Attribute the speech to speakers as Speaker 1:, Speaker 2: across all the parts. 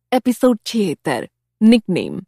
Speaker 1: Episode 76 nickname.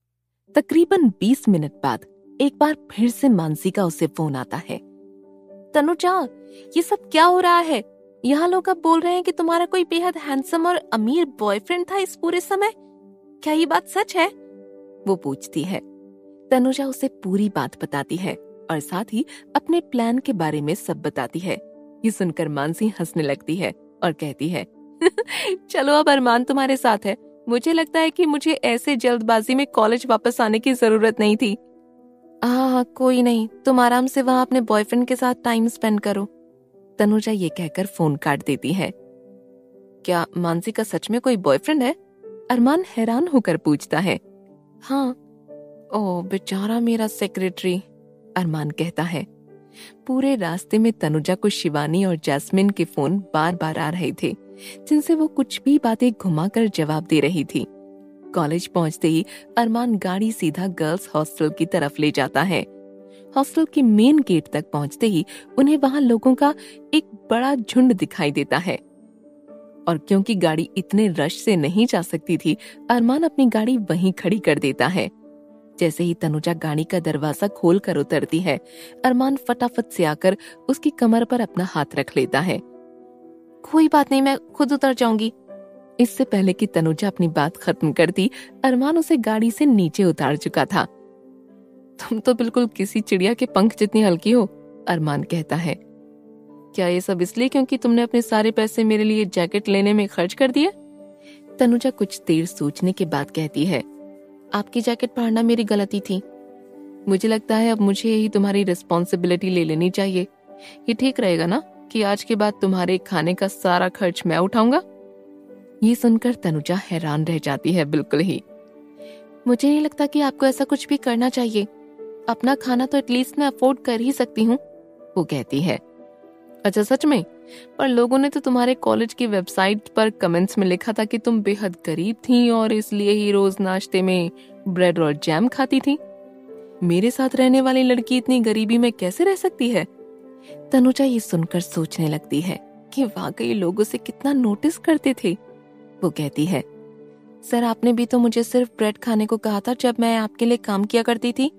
Speaker 1: तकरीबन 20 minute बाद एक बार फिर से मानसी का उसे फोन आता है। तनुजा, ये सब क्या हो रहा है? यहाँ लोग अब बोल रहे हैं कि तुम्हारा कोई बेहद हैंडसम और अमीर बॉयफ्रेंड था इस पूरे समय। क्या ये बात सच है? वो पूछती है। तनुजा उसे पूरी बात बताती है और साथ ही अपने प्लान के बारे में सब बताती है। ये सुनकर मानसी हंसने लगती है और कहती है चलो अब अरमान तुम्हारे साथ है। मुझे लगता है कि मुझे ऐसे जल्दबाजी में कॉलेज वापस आने की जरूरत नहीं थी। हाँ, कोई नहीं, तुम आराम से वहाँ अपने बॉयफ्रेंड के साथ टाइम स्पेंड करो। तनुजा ये कहकर फोन काट देती है। क्या मानसी का सच में कोई बॉयफ्रेंड है? अरमान हैरान होकर पूछता है। हाँ। ओह बेचारा मेरा सेक्रेटरी, अरमान कहता है। पूरे रास्ते में तनुजा को शिवानी और जैस्मिन के फोन बार बार आ रहे थे, जिनसे वो कुछ भी बातें घुमाकर जवाब दे रही थी। कॉलेज पहुंचते ही अरमान गाड़ी सीधा गर्ल्स हॉस्टल की तरफ ले जाता है। हॉस्टल के मेन गेट तक पहुंचते ही उन्हें वहां लोगों का एक बड़ा झुंड दिखाई देता है और क्योंकि गाड़ी इतने रश से नहीं जा सकती थी, अरमान अपनी गाड़ी वहीं खड़ी कर देता है। जैसे ही तनुजा गाड़ी का दरवाजा खोल कर उतरती है, अरमान फटाफट से आकर उसकी कमर पर अपना हाथ रख लेता है। कोई बात नहीं, मैं खुद उतर जाऊंगी। इससे पहले कि तनुजा अपनी बात खत्म करती, अरमान उसे गाड़ी से नीचे उतार चुका था। तुम तो बिल्कुल किसी चिड़िया के पंख जितनी हल्की हो, अरमान कहता है। क्या ये सब इसलिए क्योंकि तुमने अपने सारे पैसे मेरे लिए जैकेट लेने में खर्च कर दिए? तनुजा कुछ देर सोचने के बाद कहती है। आपकी जैकेट पहनना मेरी गलती थी। मुझे लगता है अब मुझे यही तुम्हारी रिस्पॉन्सिबिलिटी ले लेनी चाहिए। ये ठीक रहेगा ना कि आज के बाद तुम्हारे खाने का सारा खर्च मैं उठाऊंगा? ये सुनकर तनुजा हैरान रह जाती है। बिल्कुल ही। मुझे नहीं लगता कि आपको ऐसा कुछ भी करना चाहिए। अपना खाना तो एटलीस्ट मैं अफोर्ड कर ही सकती हूँ, वो कहती है। अच्छा सच में? पर लोगों ने तो तुम्हारे कॉलेज की वेबसाइट पर कमेंट्स में लिखा था कि तुम बेहद गरीब थी और इसलिए ही रोज नाश्ते में ब्रेड और जैम खाती थी। मेरे साथ रहने वाली लड़की इतनी गरीबी में कैसे रह सकती है? तनुजा ये सुनकर सोचने लगती है कि वाकई लोग उसे कितना नोटिस करते थे। वो कहती है, सर आपने भी तो मुझे सिर्फ ब्रेड खाने को कहा था जब मैं आपके लिए काम किया करती थी।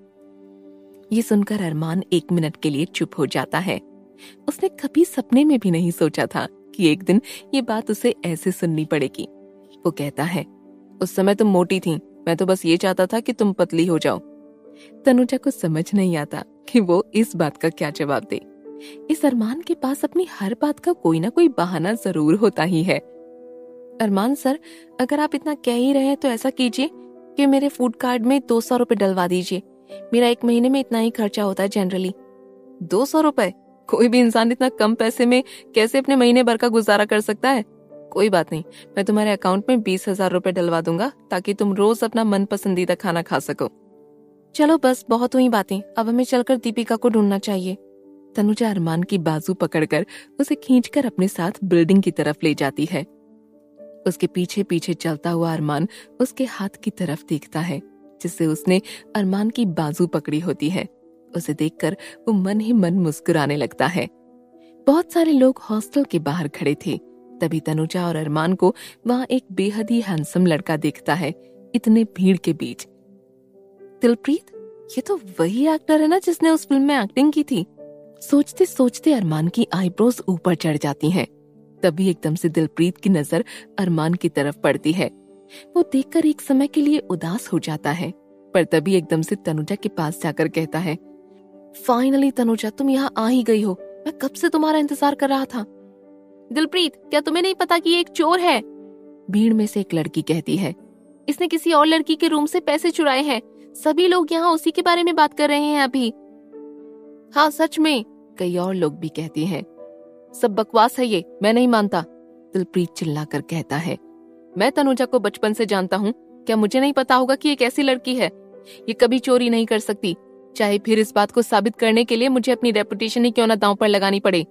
Speaker 1: ये सुनकर अरमान 1 मिनट के लिए चुप हो जाता है। उसने कभी सपने में भी नहीं सोचा था कि एक दिन ये बात उसे ऐसे सुननी पड़ेगी। वो कहता है, उस समय तुम मोटी थी, मैं तो बस ये चाहता था कि तुम पतली हो जाओ। तनुजा को समझ नहीं आता कि वो इस बात का क्या जवाब दे। इस अरमान के पास अपनी हर बात का कोई ना कोई बहाना जरूर होता ही है। अरमान सर, अगर आप इतना कह ही रहे हैं तो ऐसा कीजिए कि मेरे फूड कार्ड में 200 रुपए डलवा दीजिए। मेरा 1 महीने में इतना ही खर्चा होता है जनरली। 200 रुपए? कोई भी इंसान इतना कम पैसे में कैसे अपने महीने भर का गुजारा कर सकता है? कोई बात नहीं, मैं तुम्हारे अकाउंट में 20,000 रुपए डलवा दूंगा ताकि तुम रोज अपना मन पसंदीदा खाना खा सको। चलो बस, बहुत हुई बातें, अब हमें चलकर दीपिका को ढूंढना चाहिए। तनुजा अरमान की बाजू पकड़कर उसे खींचकर अपने साथ बिल्डिंग की तरफ ले जाती है। उसके पीछे पीछे चलता हुआ अरमान उसके हाथ की तरफ देखता है जिससे उसने अरमान की बाजू पकड़ी होती है। उसे देखकर वो मन ही मन मुस्कुराने लगता है। बहुत सारे लोग हॉस्टल के बाहर खड़े थे। तभी तनुजा और अरमान को वहां एक बेहद ही हैंडसम लड़का दिखता है इतने भीड़ के बीच। दिलप्रीत, ये तो वही एक्टर है ना जिसने उस फिल्म में एक्टिंग की थी। सोचते सोचते अरमान की आईब्रोज ऊपर चढ़ जाती हैं। तभी एकदम से दिलप्रीत की नजर अरमान की तरफ पड़ती है। वो देखकर एक समय के लिए उदास हो जाता है, पर तभी एकदम से तनुजा के पास जाकर कहता है, फाइनली तनुजा, तुम यहाँ आ ही गई हो। मैं कब से तुम्हारा इंतजार कर रहा था। दिलप्रीत, क्या तुम्हें नहीं पता कि ये एक चोर है? भीड़ में से एक लड़की कहती है। इसने किसी और लड़की के रूम से पैसे चुराए हैं। सभी लोग यहाँ उसी के बारे में बात कर रहे हैं अभी। हाँ सच में, कई और लोग भी कहते हैं। सब बकवास है ये, मैं नहीं मानता, दिलप्रीत चिल्लाकर कहता है। मैं तनुजा को बचपन से जानता हूँ, क्या मुझे नहीं पता होगा कि ये कैसी लड़की है? ये कभी चोरी नहीं कर सकती, चाहे फिर इस बात को साबित करने के लिए मुझे अपनी रेपुटेशन ही क्यों ना दांव पर लगानी पड़े।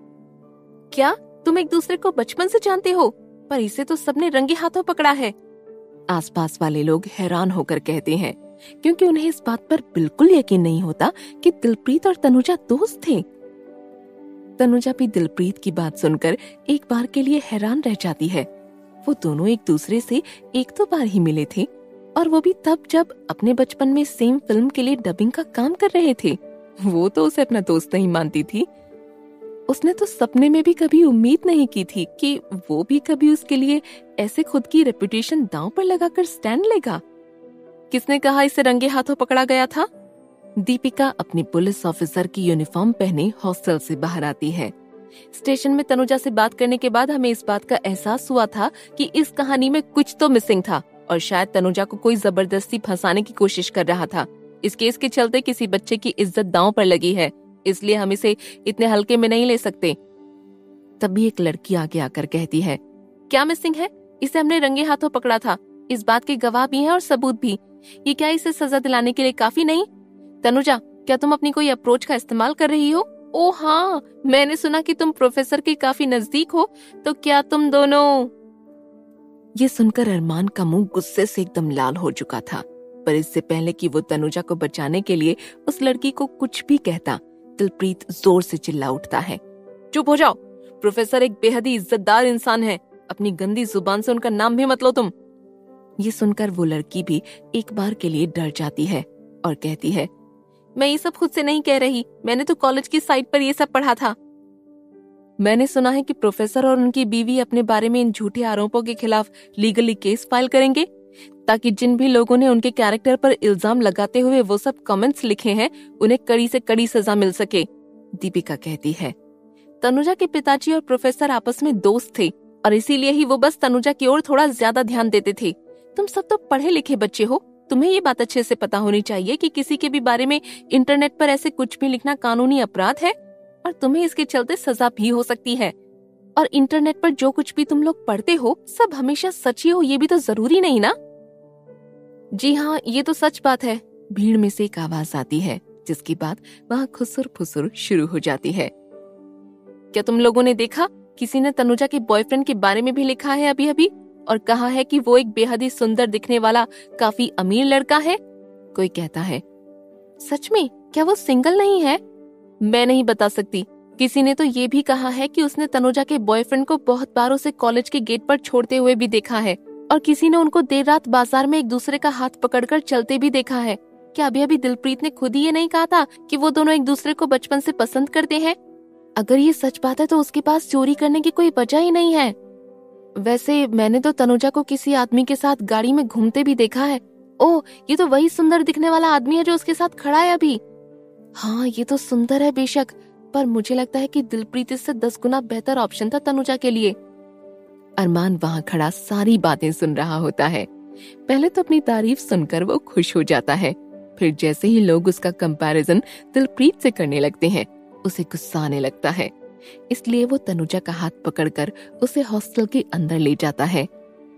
Speaker 1: क्या तुम एक दूसरे को बचपन से जानते हो? पर इसे तो सबने रंगे हाथों पकड़ा है। आसपास वाले लोग हैरान होकर कहते हैं, क्योंकि उन्हें इस बात पर बिल्कुल यकीन नहीं होता कि दिलप्रीत और तनुजा दोस्त थे। तनुजा भी दिलप्रीत की बात सुनकर एक बार के लिए हैरान रह जाती है। वो दोनों एक दूसरे से एक दो बार ही मिले थे, और वो भी तब जब अपने बचपन में सेम फिल्म के लिए डबिंग का काम कर रहे थे। वो तो उसे अपना दोस्त नहीं मानती थी। उसने तो सपने में भी कभी उम्मीद नहीं की थी कि वो भी कभी उसके लिए ऐसे खुद की रेपुटेशन दांव पर लगाकर स्टैंड लेगा। किसने कहा इसे रंगे हाथों पकड़ा गया था? दीपिका अपनी पुलिस ऑफिसर की यूनिफॉर्म पहने हॉस्टल से बाहर आती है। स्टेशन में तनुजा से बात करने के बाद हमें इस बात का एहसास हुआ था कि इस कहानी में कुछ तो मिसिंग था, और शायद तनुजा को कोई जबरदस्ती फंसाने की कोशिश कर रहा था। इस केस के चलते किसी बच्चे की इज्जत दांव पर लगी है, इसलिए हम इसे इतने हल्के में नहीं ले सकते। तभी एक लड़की आगे आकर कहती है, क्या मिसिंग है? इसे हमने रंगे हाथों पकड़ा था, इस बात के गवाह भी हैं और सबूत भी। ये क्या इसे सजा दिलाने के लिए काफी नहीं? तनुजा, क्या तुम अपनी कोई अप्रोच का इस्तेमाल कर रही हो? ओ हाँ, मैंने सुना कि तुम प्रोफेसर के काफी नजदीक हो, तो क्या तुम दोनों? ये सुनकर अरमान का मुंह गुस्से से एकदम लाल हो चुका था, पर इससे पहले कि वो तनुजा को बचाने के लिए उस लड़की को कुछ भी कहता, दिलप्रीत जोर से चिल्ला उठता है, चुप हो जाओ। प्रोफेसर एक बेहद ही इज्जतदार इंसान है, अपनी गंदी जुबान से उनका नाम भी मत लो तुम। ये सुनकर वो लड़की भी एक बार के लिए डर जाती है और कहती है, मैं ये सब खुद से नहीं कह रही, मैंने तो कॉलेज की साइट पर ये सब पढ़ा था। मैंने सुना है कि प्रोफेसर और उनकी बीवी अपने बारे में इन झूठे आरोपों के खिलाफ लीगली केस फाइल करेंगे, ताकि जिन भी लोगों ने उनके कैरेक्टर पर इल्जाम लगाते हुए वो सब कमेंट्स लिखे हैं, उन्हें कड़ी से कड़ी सजा मिल सके। दीपिका कहती है, तनुजा के पिताजी और प्रोफेसर आपस में दोस्त थे, और इसीलिए ही वो बस तनुजा की ओर थोड़ा ज्यादा ध्यान देते थे। तुम सब तो पढ़े लिखे बच्चे हो, तुम्हें ये बात अच्छे से पता होनी चाहिए कि किसी के भी बारे में इंटरनेट पर ऐसे कुछ भी लिखना कानूनी अपराध है, और तुम्हें इसके चलते सजा भी हो सकती है। और इंटरनेट पर जो कुछ भी तुम लोग पढ़ते हो सब हमेशा सच ही हो, ये भी तो जरूरी नहीं ना। जी हाँ, ये तो सच बात है। भीड़ में से एक आवाज आती है, जिसकी बात वहाँ खुसुर फुसुर शुरू हो जाती है। क्या तुम लोगों ने देखा, किसी ने तनुजा के बॉयफ्रेंड के बारे में भी लिखा है अभी अभी, और कहा है कि वो एक बेहद ही सुंदर दिखने वाला काफी अमीर लड़का है। कोई कहता है, सच में? क्या वो सिंगल नहीं है? मैं नहीं बता सकती। किसी ने तो ये भी कहा है कि उसने तनुजा के बॉयफ्रेंड को बहुत बार उसे कॉलेज के गेट पर छोड़ते हुए भी देखा है, और किसी ने उनको देर रात बाजार में एक दूसरे का हाथ पकड़कर चलते भी देखा है। क्या अभी अभी दिलप्रीत ने खुद ही ये नहीं कहा था कि वो दोनों एक दूसरे को बचपन से पसंद करते हैं? अगर ये सच बात है तो उसके पास चोरी करने की कोई वजह ही नहीं है। वैसे मैंने तो तनुजा को किसी आदमी के साथ गाड़ी में घूमते भी देखा है। ओह, ये तो वही सुंदर दिखने वाला आदमी है जो उसके साथ खड़ा है अभी। हाँ, ये तो सुंदर है बेशक, पर मुझे लगता है कि दिलप्रीत इससे 10 गुना बेहतर ऑप्शन था तनुजा के लिए। अरमान वहाँ खड़ा सारी बातें सुन रहा होता है। पहले तो अपनी तारीफ सुनकर वो खुश हो जाता है, फिर जैसे ही लोग उसका कंपैरिजन दिलप्रीत से करने लगते हैं, उसे गुस्सा आने लगता है। इसलिए वो तनुजा का हाथ पकड़कर उसे हॉस्टल के अंदर ले जाता है।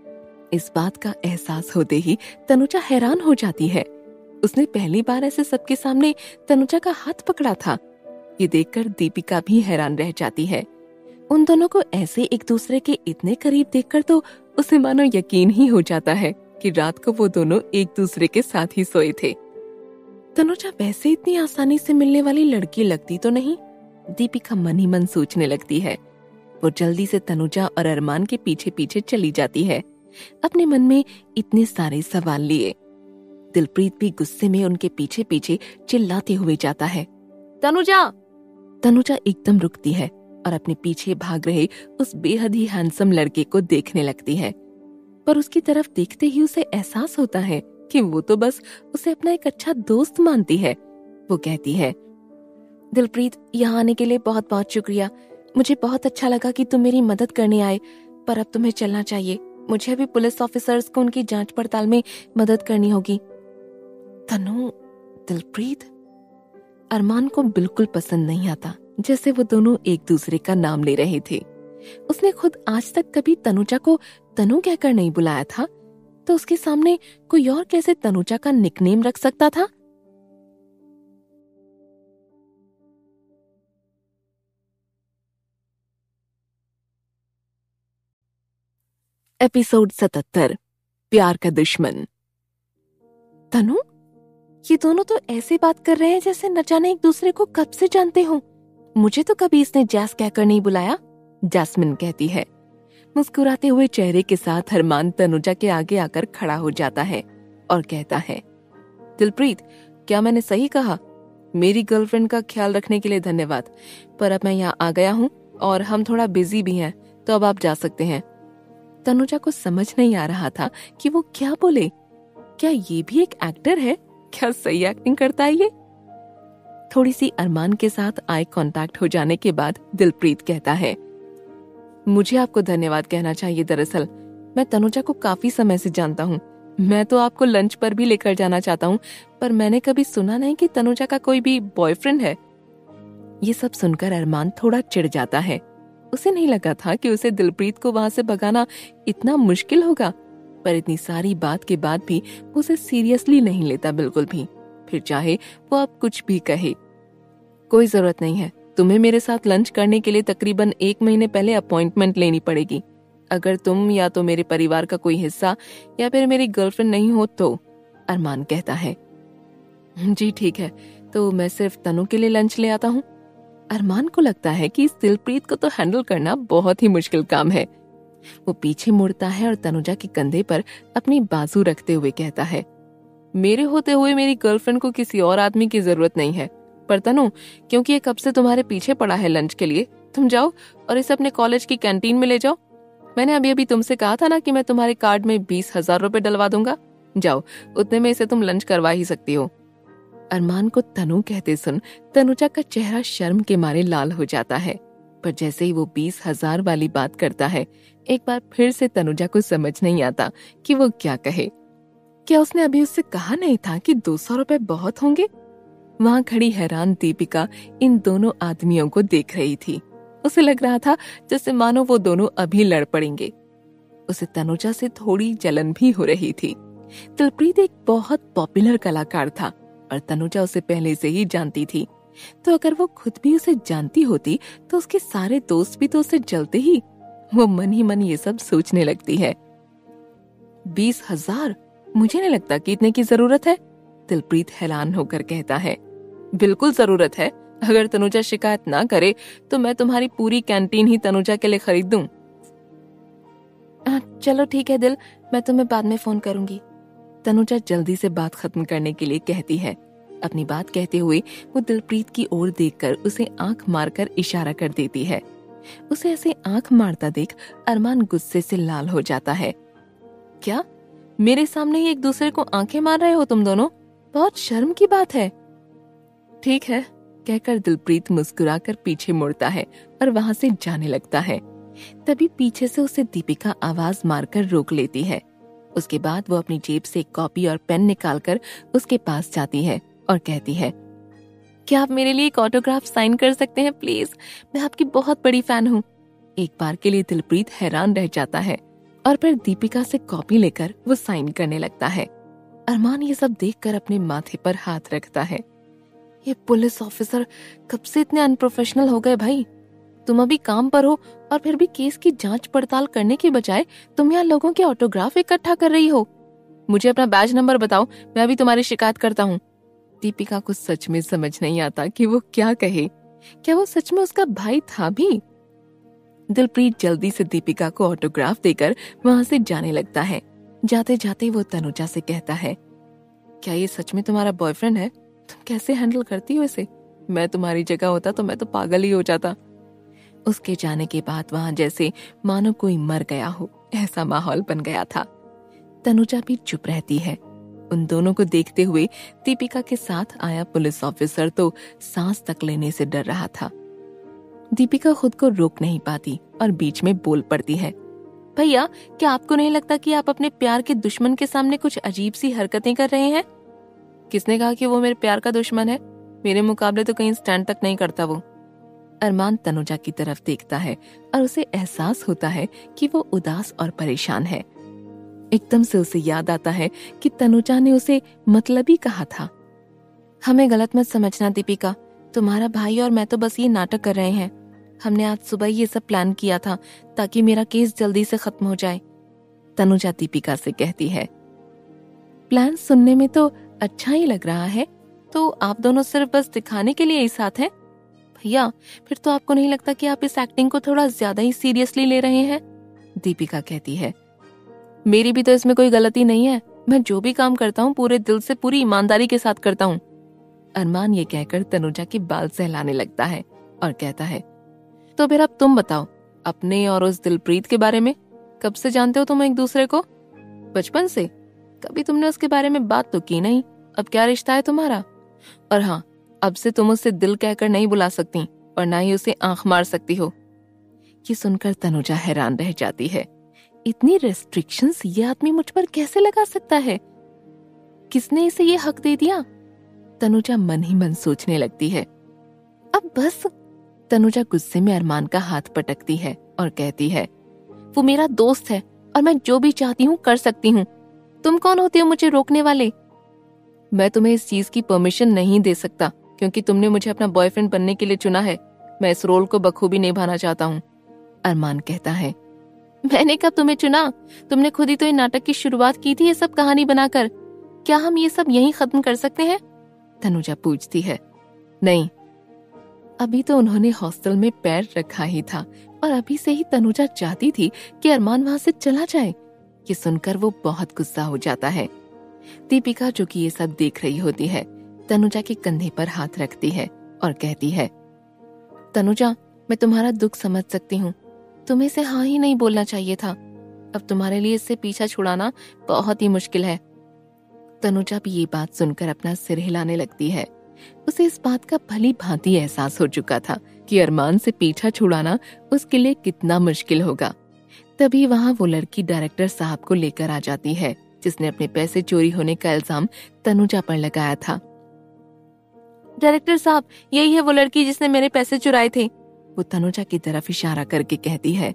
Speaker 1: इस बात का एहसास होते ही तनुजा हैरान हो जाती है। उसने पहली बार ऐसे सबके सामने तनुजा का हाथ पकड़ा था। ये देखकर दीपिका भी हैरान रह जाती है। उन दोनों को ऐसे एक दूसरे के इतने करीब देखकर तो उसे मानो यकीन ही हो जाता है कि रात को वो दोनों एक दूसरे के साथ ही सोए थे। तनुजा वैसे इतनी आसानी से मिलने वाली लड़की लगती तो नहीं, दीपिका मन ही मन सोचने लगती है। वो जल्दी से तनुजा और अरमान के पीछे पीछे चली जाती है, अपने मन में इतने सारे सवाल लिए। दिलप्रीत भी गुस्से में उनके पीछे पीछे चिल्लाते हुए जाता है, तनुजा! तनुजा एकदम रुकती है और अपने पीछे भाग रहे उस बेहद ही हैंडसम लड़के को देखने लगती है, पर उसकी तरफ देखते ही उसे एहसास होता है कि वो तो बस उसे अपना एक अच्छा दोस्त मानती है। वो कहती है, दिलप्रीत, यहाँ आने के लिए बहुत बहुत शुक्रिया। मुझे बहुत अच्छा लगा कि तुम मेरी मदद करने आए, पर अब तुम्हें चलना चाहिए। मुझे अभी पुलिस ऑफिसर्स को उनकी जांच पड़ताल में मदद करनी होगी। तनु, दिलप्रीत, अरमान को बिल्कुल पसंद नहीं आता जैसे वो दोनों एक दूसरे का नाम ले रहे थे। उसने खुद आज तक कभी तनुजा को तनु कहकर नहीं बुलाया था, तो उसके सामने कोई और कैसे तनुजा का निकनेम रख सकता था? एपिसोड 77, प्यार का दुश्मन। तनु, ये दोनों तो ऐसे बात कर रहे हैं जैसे न जाने एक दूसरे को कब से जानते हो। मुझे तो कभी इसने जैस कहकर नहीं बुलाया। जैस्मिन कहती है, मुस्कुराते हुए चेहरे के साथ अरमान तनुजा के आगे आकर खड़ा हो जाता है और कहता है, दिलप्रीत, क्या मैंने सही कहा? मेरी गर्लफ्रेंड का ख्याल रखने के लिए धन्यवाद, पर अब मैं यहाँ आ गया हूँ और हम थोड़ा बिजी भी हैं, तो अब आप जा सकते हैं। तनुजा को समझ नहीं आ रहा था कि वो क्या बोले। क्या ये भी एक एक्टर है? क्या सही एक्टिंग करता है ये? थोड़ी सी अरमान के साथ आई कांटेक्ट हो जाने के बाद दिलप्रीत कहता है, मुझे आपको धन्यवाद कहना चाहिए। दरअसल मैं तनुजा को काफी समय से जानता हूँ। मैं तो आपको लंच पर भी लेकर जाना चाहता हूँ, पर मैंने कभी सुना नहीं कि तनुजा का कोई भी बॉयफ्रेंड है। ये सब सुनकर अरमान थोड़ा चिढ़ जाता है। उसे नहीं लगा था कि उसे दिलप्रीत को वहां से भगाना इतना मुश्किल होगा, पर इतनी सारी बात के बाद भी वो उसे सीरियसली नहीं लेता बिल्कुल भी। फिर चाहे वो अब कुछ भी कहे। कोई जरूरत नहीं है, तुम्हें मेरे साथ लंच करने के लिए तकरीबन 1 महीने पहले अपॉइंटमेंट लेनी पड़ेगी। अगर तुम या तो मेरे परिवार का कोई हिस्सा या फिर मेरी गर्लफ्रेंड नहीं हो तो। अरमान कहता है, जी ठीक है, तो मैं सिर्फ तनु के लिए लंच ले आता हूँ। अरमान को लगता है कि इस दिलप्रीत को तो हैंडल करना बहुत ही मुश्किल काम है। वो पीछे मुड़ता है और तनुजा के कंधे पर अपनी बाजू रखते हुए कहता है, मेरे होते हुए मेरी गर्लफ्रेंड को किसी और आदमी की जरूरत नहीं है। पर तनु, क्योंकि ये कब से तुम्हारे पीछे पड़ा है लंच के लिए, तुम जाओ और इसे अपने कॉलेज की कैंटीन में ले जाओ। मैंने अभी अभी तुमसे कहा था ना कि मैं तुम्हारे कार्ड में 20,000 रुपए डलवा दूंगा। जाओ, उतने में इसे तुम लंच करवा ही सकती हो। अरमान को तनु कहते सुन तनुजा का चेहरा शर्म के मारे लाल हो जाता है, पर जैसे ही वो 20,000 वाली बात करता है, एक बार फिर से तनुजा को समझ नहीं आता कि वो क्या कहे। क्या उसने अभी उससे कहा नहीं था कि 200 रुपए बहुत होंगे? वहां खड़ी हैरान दीपिका इन दोनों आदमियों को देख रही थी। उसे लग रहा था जैसे मानो वो दोनों अभी लड़ पड़ेंगे। उसे तनुजा से थोड़ी जलन भी हो रही थी। दिलप्रीत एक बहुत पॉपुलर कलाकार था और तनुजा उसे पहले से ही जानती थी, तो अगर वो खुद भी उसे जानती होती तो उसके सारे दोस्त भी तो उसे जलते ही। वो मन ही मन ये सब सोचने लगती है। 20,000? मुझे नहीं लगता कि इतने की जरूरत है। दिलप्रीत हैरान होकर कहता है, बिल्कुल जरूरत है। अगर तनुजा शिकायत ना करे तो मैं तुम्हारी पूरी कैंटीन ही तनुजा के लिए खरीद दूं। चलो ठीक है दिल, मैं तुम्हें बाद में फोन करूंगी। तनुजा जल्दी से बात खत्म करने के लिए कहती है। अपनी बात कहते हुए वो दिलप्रीत की ओर देखकर उसे आंख मारकर इशारा कर देती है। उसे ऐसे आंख मारता देख अरमान गुस्से से लाल हो जाता है। क्या मेरे सामने ही एक दूसरे को आंखें मार रहे हो तुम दोनों? बहुत शर्म की बात है। ठीक है, कहकर दिलप्रीत मुस्कुराकर पीछे मुड़ता है और वहां से जाने लगता है। तभी पीछे से उसे दीपिका आवाज मारकर रोक लेती है। उसके बाद वो अपनी जेब से एक कॉपी और पेन निकालकर उसके पास जाती है और कहती है, क्या आप मेरे लिए एक ऑटोग्राफ साइन कर सकते हैं प्लीज? मैं आपकी बहुत बड़ी फैन हूँ। एक बार के लिए दिलप्रीत हैरान रह जाता है और फिर दीपिका से कॉपी लेकर वो साइन करने लगता है। अरमान ये सब देखकर अपने माथे पर हाथ रखता है। ये पुलिस ऑफिसर कब से इतने अनप्रोफेशनल हो गए भाई? तुम अभी काम पर हो और फिर भी केस की जांच पड़ताल करने के बजाय तुम यहाँ लोगों के ऑटोग्राफ इकट्ठा कर रही हो। मुझे अपना बैज नंबर बताओ, मैं अभी तुम्हारी शिकायत करता हूँ। दीपिका को सच में समझ नहीं आता कि वो क्या कहे। क्या वो सच में उसका भाई था भी? दिलप्रीत जल्दी से दीपिका को ऑटोग्राफ देकर वहां से जाने लगता है। जाते जाते वो तनुजा से कहता है, क्या ये सच में तुम्हारा बॉयफ्रेंड है? तुम कैसे हैंडल करती हो इसे? मैं तुम्हारी जगह होता तो मैं तो पागल ही हो जाता। उसके जाने के बाद वहां जैसे मानो कोई मर गया हो, ऐसा माहौल बन गया था। तनुजा भी चुप रहती है। उन दोनों को देखते हुए दीपिका के साथ आया पुलिस ऑफिसर तो सांस तक लेने से डर रहा था। दीपिका खुद को रोक नहीं पाती और बीच में बोल पड़ती है, भैया, क्या आपको नहीं लगता कि आप अपने प्यार के दुश्मन के सामने कुछ अजीब सी हरकतें कर रहे हैं? किसने कहा कि वो मेरे प्यार का दुश्मन है? मेरे मुकाबले तो कहीं स्टैंड तक नहीं करता वो। अरमान तनुजा की तरफ देखता है और उसे एहसास होता है कि वो उदास और परेशान है। एकदम से उसे याद आता है कि तनुजा ने उसे मतलबी कहा था। हमें गलत मत समझना दीपिका, तुम्हारा भाई और मैं तो बस ये नाटक कर रहे हैं। हमने आज सुबह ये सब प्लान किया था ताकि मेरा केस जल्दी से खत्म हो जाए। तनुजा दीपिका से कहती है। प्लान सुनने में तो अच्छा ही लग रहा है, तो आप दोनों सिर्फ बस दिखाने के लिए ही साथ हैं? भैया, फिर तो आपको नहीं लगता कि आप इस एक्टिंग को थोड़ा ज्यादा ही सीरियसली ले रहे हैं? दीपिका कहती है, मेरी भी तो इसमें कोई गलती नहीं है। मैं जो भी काम करता हूँ पूरे दिल से, पूरी ईमानदारी के साथ करता हूँ। अरमान ये कहकर तनुजा के बाल सहलाने लगता है और कहता है, तो फिर अब तुम बताओ अपने और उस दिलप्रीत के बारे में। कब से जानते हो तुम एक दूसरे को? बचपन से? कभी तुमने उसके बारे में बात तो की नहीं। अब क्या रिश्ता है तुम्हारा? और हाँ, अब से तुम उससे दिल कहकर नहीं बुला सकती और ना ही उसे आंख मार सकती हो। ये सुनकर तनुजा हैरान रह जाती है। इतनी रेस्ट्रिक्शंस ये आदमी मुझ पर कैसे लगा सकता है? किसने इसे ये हक दे दिया? तनुजा मन ही मन सोचने लगती है। अब बस। तनुजा गुस्से में अरमान का हाथ पटकती है और कहती है, वो मेरा दोस्त है और मैं जो भी चाहती हूँ कर सकती हूँ। तुम कौन होती हो मुझे रोकने वाले? मैं तुम्हें इस चीज की परमिशन नहीं दे सकता क्योंकि तुमने मुझे अपना बॉयफ्रेंड बनने के लिए चुना है। मैं इस रोल को बखूबी निभाना चाहता हूँ। अरमान कहता है, मैंने कब तुम्हें चुना? तुमने खुद ही तो ये नाटक की शुरुआत की थी ये सब कहानी बनाकर। क्या हम ये सब यहीं खत्म कर सकते हैं? तनुजा पूछती है। नहीं, अभी तो उन्होंने हॉस्टल में पैर रखा ही था और अभी से ही तनुजा चाहती थी कि अरमान वहां से चला जाए। ये सुनकर वो बहुत गुस्सा हो जाता है। दीपिका जो कि ये सब देख रही होती है, तनुजा के कंधे पर हाथ रखती है और कहती है, तनुजा, मैं तुम्हारा दुख समझ सकती हूँ। तुम्हें इसे हाँ ही नहीं बोलना चाहिए था। अब तुम्हारे लिए इससे पीछा छुड़ाना बहुत ही मुश्किल है। तनुजा भी ये बात सुनकर अपना सिर हिलाने लगती है। उसे इस बात का भली भांति एहसास हो चुका था कि अरमान से पीछा छुड़ाना उसके लिए कितना मुश्किल होगा। तभी वहां वो लड़की डायरेक्टर साहब को लेकर आ जाती है जिसने अपने पैसे चोरी होने का इल्जाम तनुजा पर लगाया था। डायरेक्टर साहब, यही है वो लड़की जिसने मेरे पैसे चुराए थे, वो तनुजा की तरफ इशारा करके कहती है।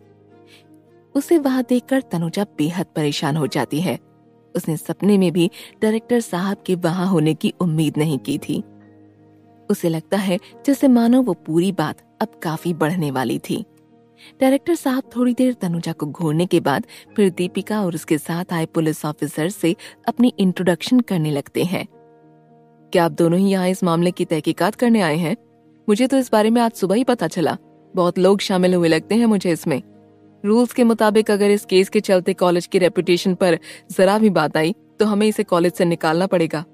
Speaker 1: उसे वहां देखकर तनुजा बेहद परेशान हो जाती है। उसने सपने में भी डायरेक्टर साहब के वहां होने की उम्मीद नहीं की थी। उसे लगता है जैसे मानो वो पूरी बात अब काफी बढ़ने वाली थी। डायरेक्टर साहब थोड़ी देर तनुजा को घूरने के बाद फिर दीपिका और उसके साथ आए पुलिस ऑफिसर से अपनी इंट्रोडक्शन करने लगते हैं। क्या आप दोनों ही यहाँ इस मामले की तहकीकात करने आए हैं? मुझे तो इस बारे में आज सुबह ही पता चला। बहुत लोग शामिल हुए लगते हैं मुझे इसमें। रूल्स के मुताबिक अगर इस केस के चलते कॉलेज की रेपुटेशन पर जरा भी बात आई तो हमें इसे कॉलेज से निकालना पड़ेगा।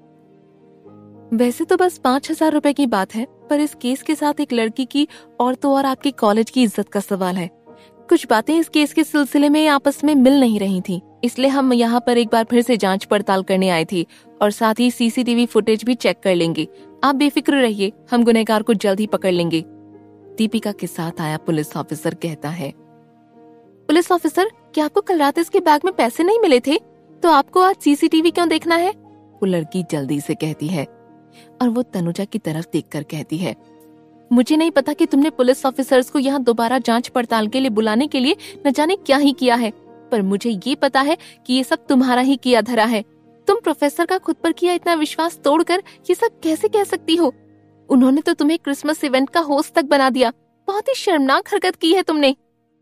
Speaker 1: वैसे तो बस 5,000 रुपए की बात है, पर इस केस के साथ एक लड़की की और तो और आपकी कॉलेज की इज्जत का सवाल है। कुछ बातें इस केस के सिलसिले में आपस में मिल नहीं रही थी, इसलिए हम यहाँ पर एक बार फिर से जांच पड़ताल करने आए थे और साथ ही सीसीटीवी फुटेज भी चेक कर लेंगे। आप बेफिक्र रहिए, हम गुनहगार को जल्द ही पकड़ लेंगे। दीपिका के साथ आया पुलिस ऑफिसर कहता है। पुलिस ऑफिसर, क्या आपको कल रात इसके बैग में पैसे नहीं मिले थे? तो आपको आज सीसीटीवी क्यों देखना है? वो लड़की जल्दी से कहती है और वो तनुजा की तरफ देखकर कहती है, मुझे नहीं पता कि तुमने पुलिस ऑफिसर्स को यहाँ दोबारा जांच पड़ताल के लिए बुलाने के लिए न जाने क्या ही किया है, पर मुझे ये पता है कि ये सब तुम्हारा ही किया धरा है। तुम प्रोफेसर का खुद पर किया इतना विश्वास तोड़कर ये सब कैसे कह सकती हो? उन्होंने तो तुम्हें क्रिसमस इवेंट का होस्ट तक बना दिया। बहुत ही शर्मनाक हरकत की है तुमने।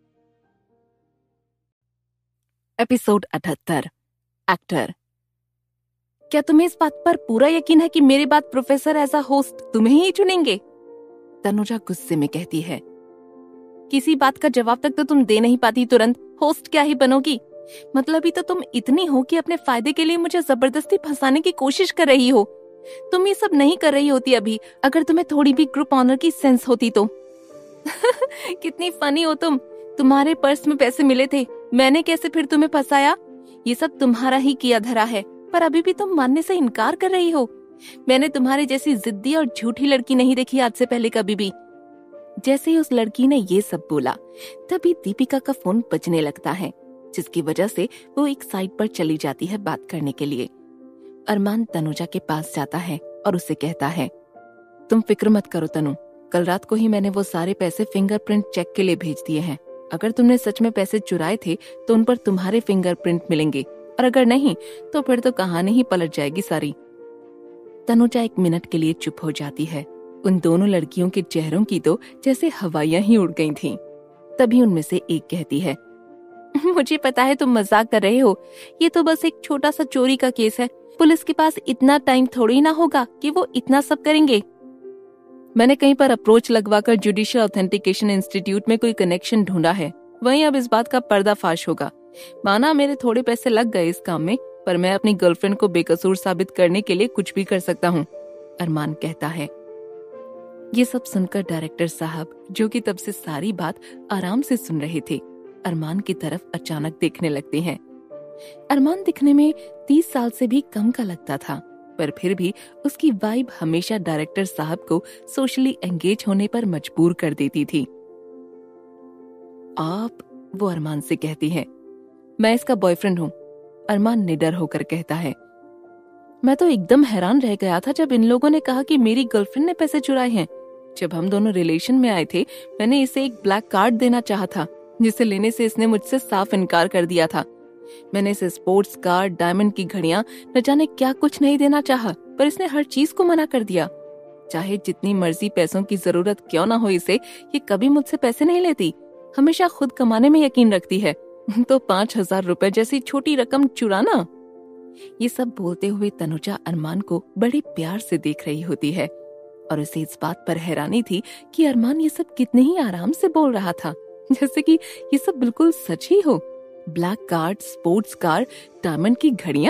Speaker 1: एपिसोड 78। एक्टर। क्या तुम्हें इस बात पर पूरा यकीन है कि मेरे बाद प्रोफेसर एज अ होस्ट तुम्हें ही चुनेंगे? तनुजा गुस्से में कहती है। किसी बात का जवाब तक तो तुम दे नहीं पाती, तुरंत होस्ट क्या ही बनोगी? मतलब ही तो तुम इतनी हो कि अपने फायदे के लिए मुझे जबरदस्ती फंसाने की कोशिश कर रही हो। तुम ये सब नहीं कर रही होती अभी, अगर तुम्हें थोड़ी भी ग्रुप ऑनर की सेंस होती तो। कितनी फनी हो तुम। तुम्हारे पर्स में पैसे मिले थे, मैंने कैसे फिर तुम्हें फंसाया? ये सब तुम्हारा ही किया धरा है, पर अभी भी तुम मानने से इनकार कर रही हो। मैंने तुम्हारे जैसी जिद्दी और झूठी लड़की नहीं देखी आज से पहले कभी भी। जैसे ही उस लड़की ने ये सब बोला, तभी दीपिका का फोन बजने लगता है, जिसकी वजह से वो एक साइड पर चली जाती है बात करने के लिए। अरमान तनुजा के पास जाता है और उसे कहता है, तुम फिक्र मत करो तनु, कल रात को ही मैंने वो सारे पैसे फिंगरप्रिंट चेक के लिए भेज दिए हैं। अगर तुमने सच में पैसे चुराए थे तो उन पर तुम्हारे फिंगरप्रिंट मिलेंगे, और अगर नहीं तो फिर तो कहानी ही पलट जाएगी सारी। तनुजा 1 मिनट के लिए चुप हो जाती है। उन दोनों लड़कियों के चेहरों की तो जैसे हवाइयां ही उड़ गई थीं। तभी उनमें से एक कहती है, मुझे पता है तुम मजाक कर रहे हो, ये तो बस एक छोटा सा चोरी का केस है। पुलिस के पास इतना टाइम थोड़ी ना होगा कि वो इतना सब करेंगे। मैंने कहीं पर अप्रोच लगवाकर जुडिशियल ऑथेंटिकेशन इंस्टीट्यूट में कोई कनेक्शन ढूंढा है, वहीं अब इस बात का पर्दाफाश होगा। माना मेरे थोड़े पैसे लग गए इस काम में, पर मैं अपनी गर्लफ्रेंड को बेकसूर साबित करने के लिए कुछ भी कर सकता हूँ, अरमान कहता है। ये सब सुनकर डायरेक्टर साहब, जो कि तब से सारी बात आराम से सुन रहे थे, अरमान की तरफ अचानक देखने लगते हैं। अरमान दिखने में 30 साल से भी कम का लगता था, पर फिर भी उसकी वाइब हमेशा डायरेक्टर साहब को सोशली एंगेज होने पर मजबूर कर देती थी। आप, वो अरमान से कहती है। मैं इसका बॉयफ्रेंड हूँ, अरमान निडर होकर कहता है। मैं तो एकदम हैरान रह गया था जब इन लोगों ने कहा कि मेरी गर्लफ्रेंड ने पैसे चुराए हैं। जब हम दोनों रिलेशन में आए थे, मैंने इसे एक ब्लैक कार्ड देना चाहा था, जिसे लेने से इसने मुझसे साफ इनकार कर दिया था। मैंने इसे स्पोर्ट्स कार, डायमंड की घड़ियां, न जाने क्या कुछ नहीं देना चाहा, पर इसने हर चीज को मना कर दिया। चाहे जितनी मर्जी पैसों की जरूरत क्यों ना हो इसे, ये कभी मुझसे पैसे नहीं लेती, हमेशा खुद कमाने में यकीन रखती है। तो 5,000 रुपए जैसी छोटी रकम चुराना। ये सब बोलते हुए तनुजा अरमान को बड़े प्यार से देख रही होती है और उसे इस बात पर हैरानी थी कि अरमान ये सब कितने ही आराम से बोल रहा था, जैसे कि ये सब बिल्कुल सच ही हो। Black card, sports car, diamond की घड़ियां।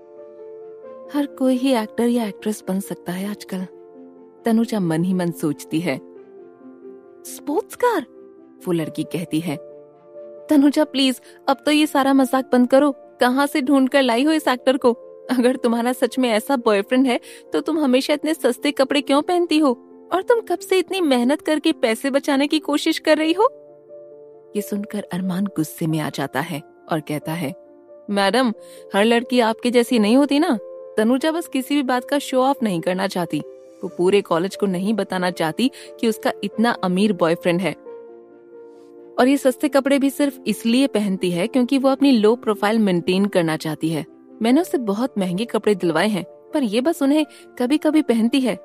Speaker 1: हर कोई ही एक्टर या एक्ट्रेस बन सकता है आजकल, तनुजा मन ही मन सोचती है। स्पोर्ट्स कार, वो लड़की कहती है। तनुजा प्लीज, अब तो ये सारा मजाक बंद करो। कहाँ से ढूंढ कर लाई हो इस एक्टर को? अगर तुम्हारा सच में ऐसा बॉयफ्रेंड है तो तुम हमेशा इतने सस्ते कपड़े क्यों पहनती हो? और तुम कब से इतनी मेहनत करके पैसे बचाने की कोशिश कर रही हो? ये सुनकर अरमान गुस्से में आ जाता है और कहता है, मैडम, हर लड़की आपके जैसी नहीं होती ना। तनुजा बस किसी भी बात का शो ऑफ नहीं करना चाहती। वो पूरे कॉलेज को नहीं बताना चाहती कि उसका इतना अमीर बॉयफ्रेंड है। और ये सस्ते कपड़े भी सिर्फ इसलिए पहनती है क्योंकि वो अपनी लो प्रोफाइल मेंटेन करना चाहती है। मैंने उसे बहुत महंगे कपड़े दिलवाए हैं, पर ये बस उन्हें कभी कभी पहनती है।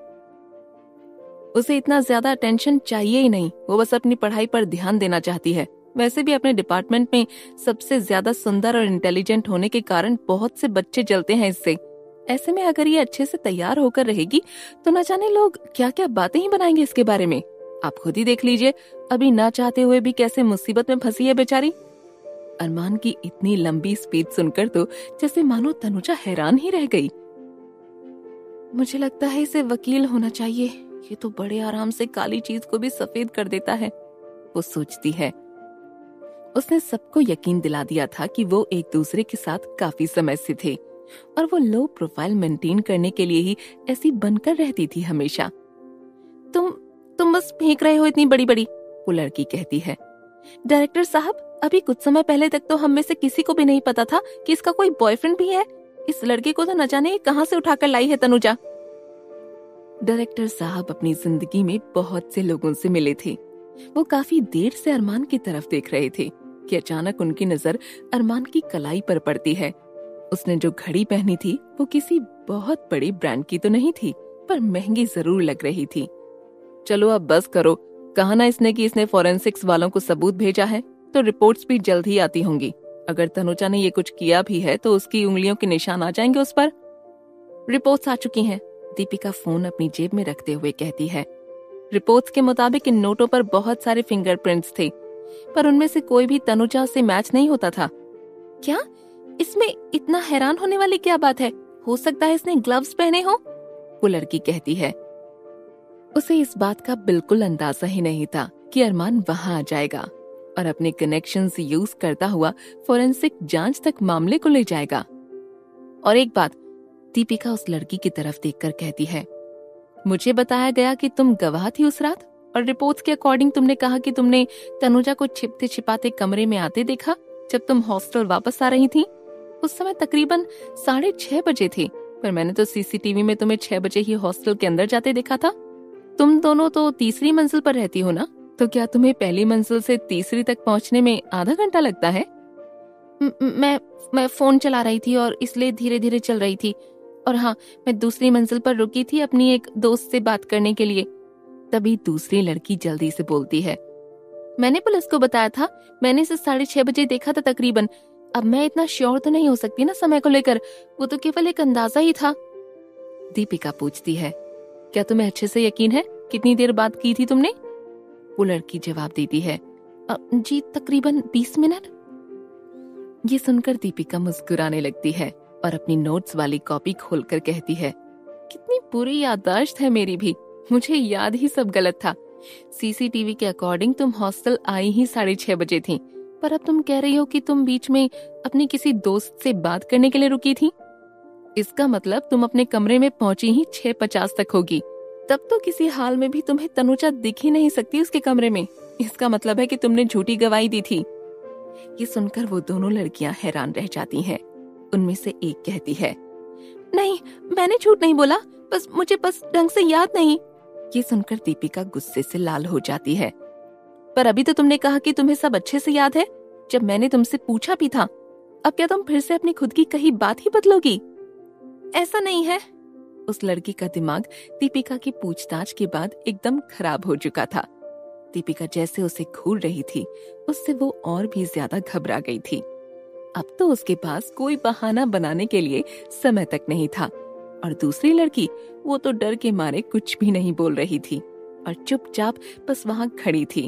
Speaker 1: उसे इतना ज्यादा अटेंशन चाहिए ही नहीं, वो बस अपनी पढ़ाई पर ध्यान देना चाहती है। वैसे भी अपने डिपार्टमेंट में सबसे ज्यादा सुंदर और इंटेलिजेंट होने के कारण बहुत से बच्चे जलते हैं इससे। ऐसे में अगर ये अच्छे से तैयार होकर रहेगी तो न जाने लोग क्या क्या बातें ही बनाएंगे इसके बारे में। आप खुद ही देख लीजिए, अभी ना चाहते हुए भी कैसे मुसीबत में फंसी है बेचारी। अरमान की इतनी लंबी स्पीच सुनकर तो जैसे मानो तनुजा हैरान ही रह गई। मुझे लगता है इसे वकील होना चाहिए, ये तो बड़े आराम से काली चीज को भी सफेद कर देता है, वो सोचती है। उसने सबको यकीन दिला दिया था कि वो एक दूसरे के साथ काफी समय से थे और वो लो प्रोफाइल मेंटेन करने के लिए ही ऐसी बनकर रहती थी हमेशा। तुम बस फेंक रहे हो इतनी बड़ी बड़ी, वो लड़की कहती है। डायरेक्टर साहब, अभी कुछ समय पहले तक तो हम में से किसी को भी नहीं पता था कि इसका कोई बॉयफ्रेंड भी है। इस लड़के को तो न जाने कहां से उठाकर लाई है तनुजा। डायरेक्टर साहब अपनी जिंदगी में बहुत से लोगों से मिले थे। वो काफी देर से अरमान की तरफ देख रहे थे कि अचानक उनकी नजर अरमान की कलाई पर पड़ती है। उसने जो घड़ी पहनी थी वो किसी बहुत बड़ी ब्रांड की तो नहीं थी, पर महंगी जरूर लग रही थी। चलो अब बस करो, कहा ना इसने कि इसने फॉरेंसिक्स वालों को सबूत भेजा है, तो रिपोर्ट्स भी जल्द ही आती होंगी। अगर तनुजा ने ये कुछ किया भी है तो उसकी उंगलियों के निशान आ जाएंगे उस पर। रिपोर्ट्स आ चुकी हैं, दीपिका फोन अपनी जेब में रखते हुए कहती है। रिपोर्ट्स के मुताबिक इन नोटों पर बहुत सारे फिंगरप्रिंट्स थे, पर उनमें से कोई भी तनुजा से मैच नहीं होता था। क्या? इसमें इतना हैरान होने वाली क्या बात है? हो सकता है इसने ग्लव्स पहने हो, वो लड़की कहती है। उसे इस बात का बिल्कुल अंदाजा ही नहीं था कि अरमान वहां आ जाएगा और अपने कनेक्शंस यूज करता हुआ फोरेंसिक जांच तक मामले को ले जाएगा। और एक बात, दीपिका उस लड़की की तरफ देखकर कहती है, मुझे बताया गया कि तुम गवाह थी उस रात, और रिपोर्ट्स के अकॉर्डिंग तुमने कहा कि तुमने तनुजा को छिपते छिपाते कमरे में आते देखा जब तुम हॉस्टल वापस आ रही थी। उस समय तकरीबन 6:30 बजे थे, पर मैंने तो सीसीटीवी में तुम्हें 6 बजे ही हॉस्टल के अंदर जाते देखा था। तुम दोनों तो तीसरी मंजिल पर रहती हो ना, तो क्या तुम्हें पहली मंजिल से तीसरी तक पहुंचने में आधा घंटा लगता है? मैं फोन चला रही थी और इसलिए धीरे धीरे चल रही थी। और हाँ, मैं दूसरी मंजिल पर रुकी थी अपनी एक दोस्त से बात करने के लिए। तभी दूसरी लड़की जल्दी से बोलती है, मैंने पुलिस को बताया था, मैंने इसे 6:30 बजे देखा था तकरीबन। अब मैं इतना श्योर तो नहीं हो सकती ना समय को लेकर, वो तो केवल एक अंदाजा ही था। दीपिका पूछती है, क्या तुम्हें अच्छे से यकीन है कितनी देर बात की थी तुमने? वो लड़की जवाब देती है, जी तकरीबन 20 मिनट। ये सुनकर दीपिका मुस्कुराने लगती है और अपनी नोट्स वाली कॉपी खोलकर कहती है, कितनी बुरी याददाश्त है मेरी भी, मुझे याद ही सब गलत था। सीसीटीवी के अकॉर्डिंग तुम हॉस्टल आई ही 6:30 बजे थी, पर अब तुम कह रही हो कि तुम बीच में अपने किसी दोस्त से बात करने के लिए रुकी थी। इसका मतलब तुम अपने कमरे में पहुंची ही 6:50 तक होगी। तब तो किसी हाल में भी तुम्हें तनुजा दिख ही नहीं सकती उसके कमरे में। इसका मतलब है कि तुमने झूठी गवाही दी थी। ये सुनकर वो दोनों लड़कियां हैरान रह जाती हैं। उनमें से एक कहती है, नहीं मैंने झूठ नहीं बोला, मुझे ढंग से याद नहीं। ये सुनकर दीपिका गुस्से से लाल हो जाती है। पर अभी तो तुमने कहा कि तुम्हें सब अच्छे से याद है, जब मैंने तुमसे पूछा भी था। अब क्या तुम फिर से अपनी खुद की कही बात ही बदलोगी? ऐसा नहीं है। उस लड़की का दिमाग दीपिका की पूछताछ के बाद एकदम खराब हो चुका था। दीपिका जैसे उसे घूर रही थी, उससे वो और भी ज्यादा घबरा गई थी। अब तो उसके पास कोई बहाना बनाने के लिए समय तक नहीं था। और दूसरी लड़की, वो तो डर के मारे कुछ भी नहीं बोल रही थी और चुपचाप बस वहां खड़ी थी।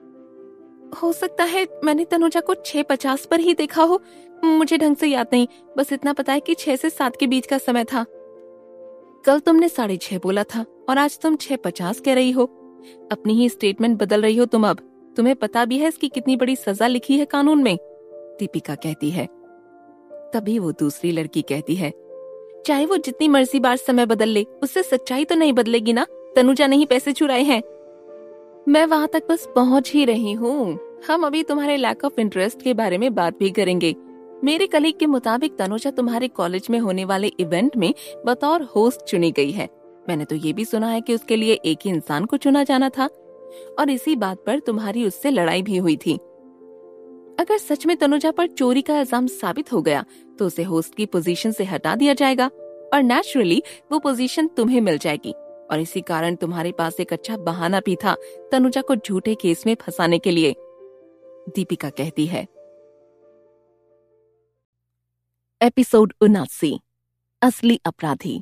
Speaker 1: हो सकता है मैंने तनुजा को 6:50 पर ही देखा हो, मुझे ढंग से याद नहीं। बस इतना पता है कि 6 से 7 के बीच का समय था। कल तुमने 6:30 बोला था और आज तुम 6:50 कह रही हो। अपनी ही स्टेटमेंट बदल रही हो तुम अब। तुम्हें पता भी है इसकी कितनी बड़ी सजा लिखी है कानून में, दीपिका कहती है। तभी वो दूसरी लड़की कहती है, चाहे वो जितनी मर्जी बार समय बदल ले, उससे सच्चाई तो नहीं बदलेगी ना। तनुजा ने ही पैसे चुराए हैं। मैं वहां तक बस पहुंच ही रही हूँ। हम अभी तुम्हारे लैक ऑफ इंटरेस्ट के बारे में बात भी करेंगे। मेरे कलीग के मुताबिक तनुजा तुम्हारे कॉलेज में होने वाले इवेंट में बतौर होस्ट चुनी गई है। मैंने तो ये भी सुना है कि उसके लिए एक ही इंसान को चुना जाना था और इसी बात पर तुम्हारी उससे लड़ाई भी हुई थी। अगर सच में तनुजा पर चोरी का इल्जाम साबित हो गया तो उसे होस्ट की पोजीशन से हटा दिया जाएगा और नेचुरली वो पोजीशन तुम्हें मिल जाएगी। और इसी कारण तुम्हारे पास एक अच्छा बहाना भी था तनुजा को झूठे केस में फंसाने के लिए, दीपिका कहती है। एपिसोड 79, असली अपराधी।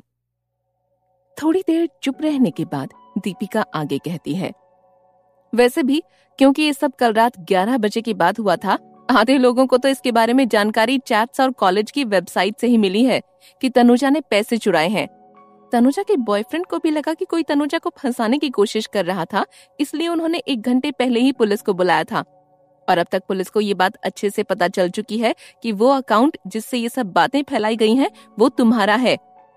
Speaker 1: थोड़ी देर चुप रहने के बाद दीपिका आगे कहती है, वैसे भी क्योंकि ये सब कल रात 11 बजे के बाद हुआ था, आधे लोगों को तो इसके बारे में जानकारी चैट्स और कॉलेज की वेबसाइट से ही मिली है कि तनुजा ने पैसे चुराए हैं। तनुजा के बॉयफ्रेंड को भी लगा कि कोई तनुजा को फंसाने की कोशिश कर रहा था, इसलिए उन्होंने 1 घंटे पहले ही पुलिस को बुलाया था। और अब तक पुलिस को ये बात अच्छे से पता चल चुकी है कि वो अकाउंट जिससे ये सब बातें फैलाई गई हैं, वो तुम्हारा है।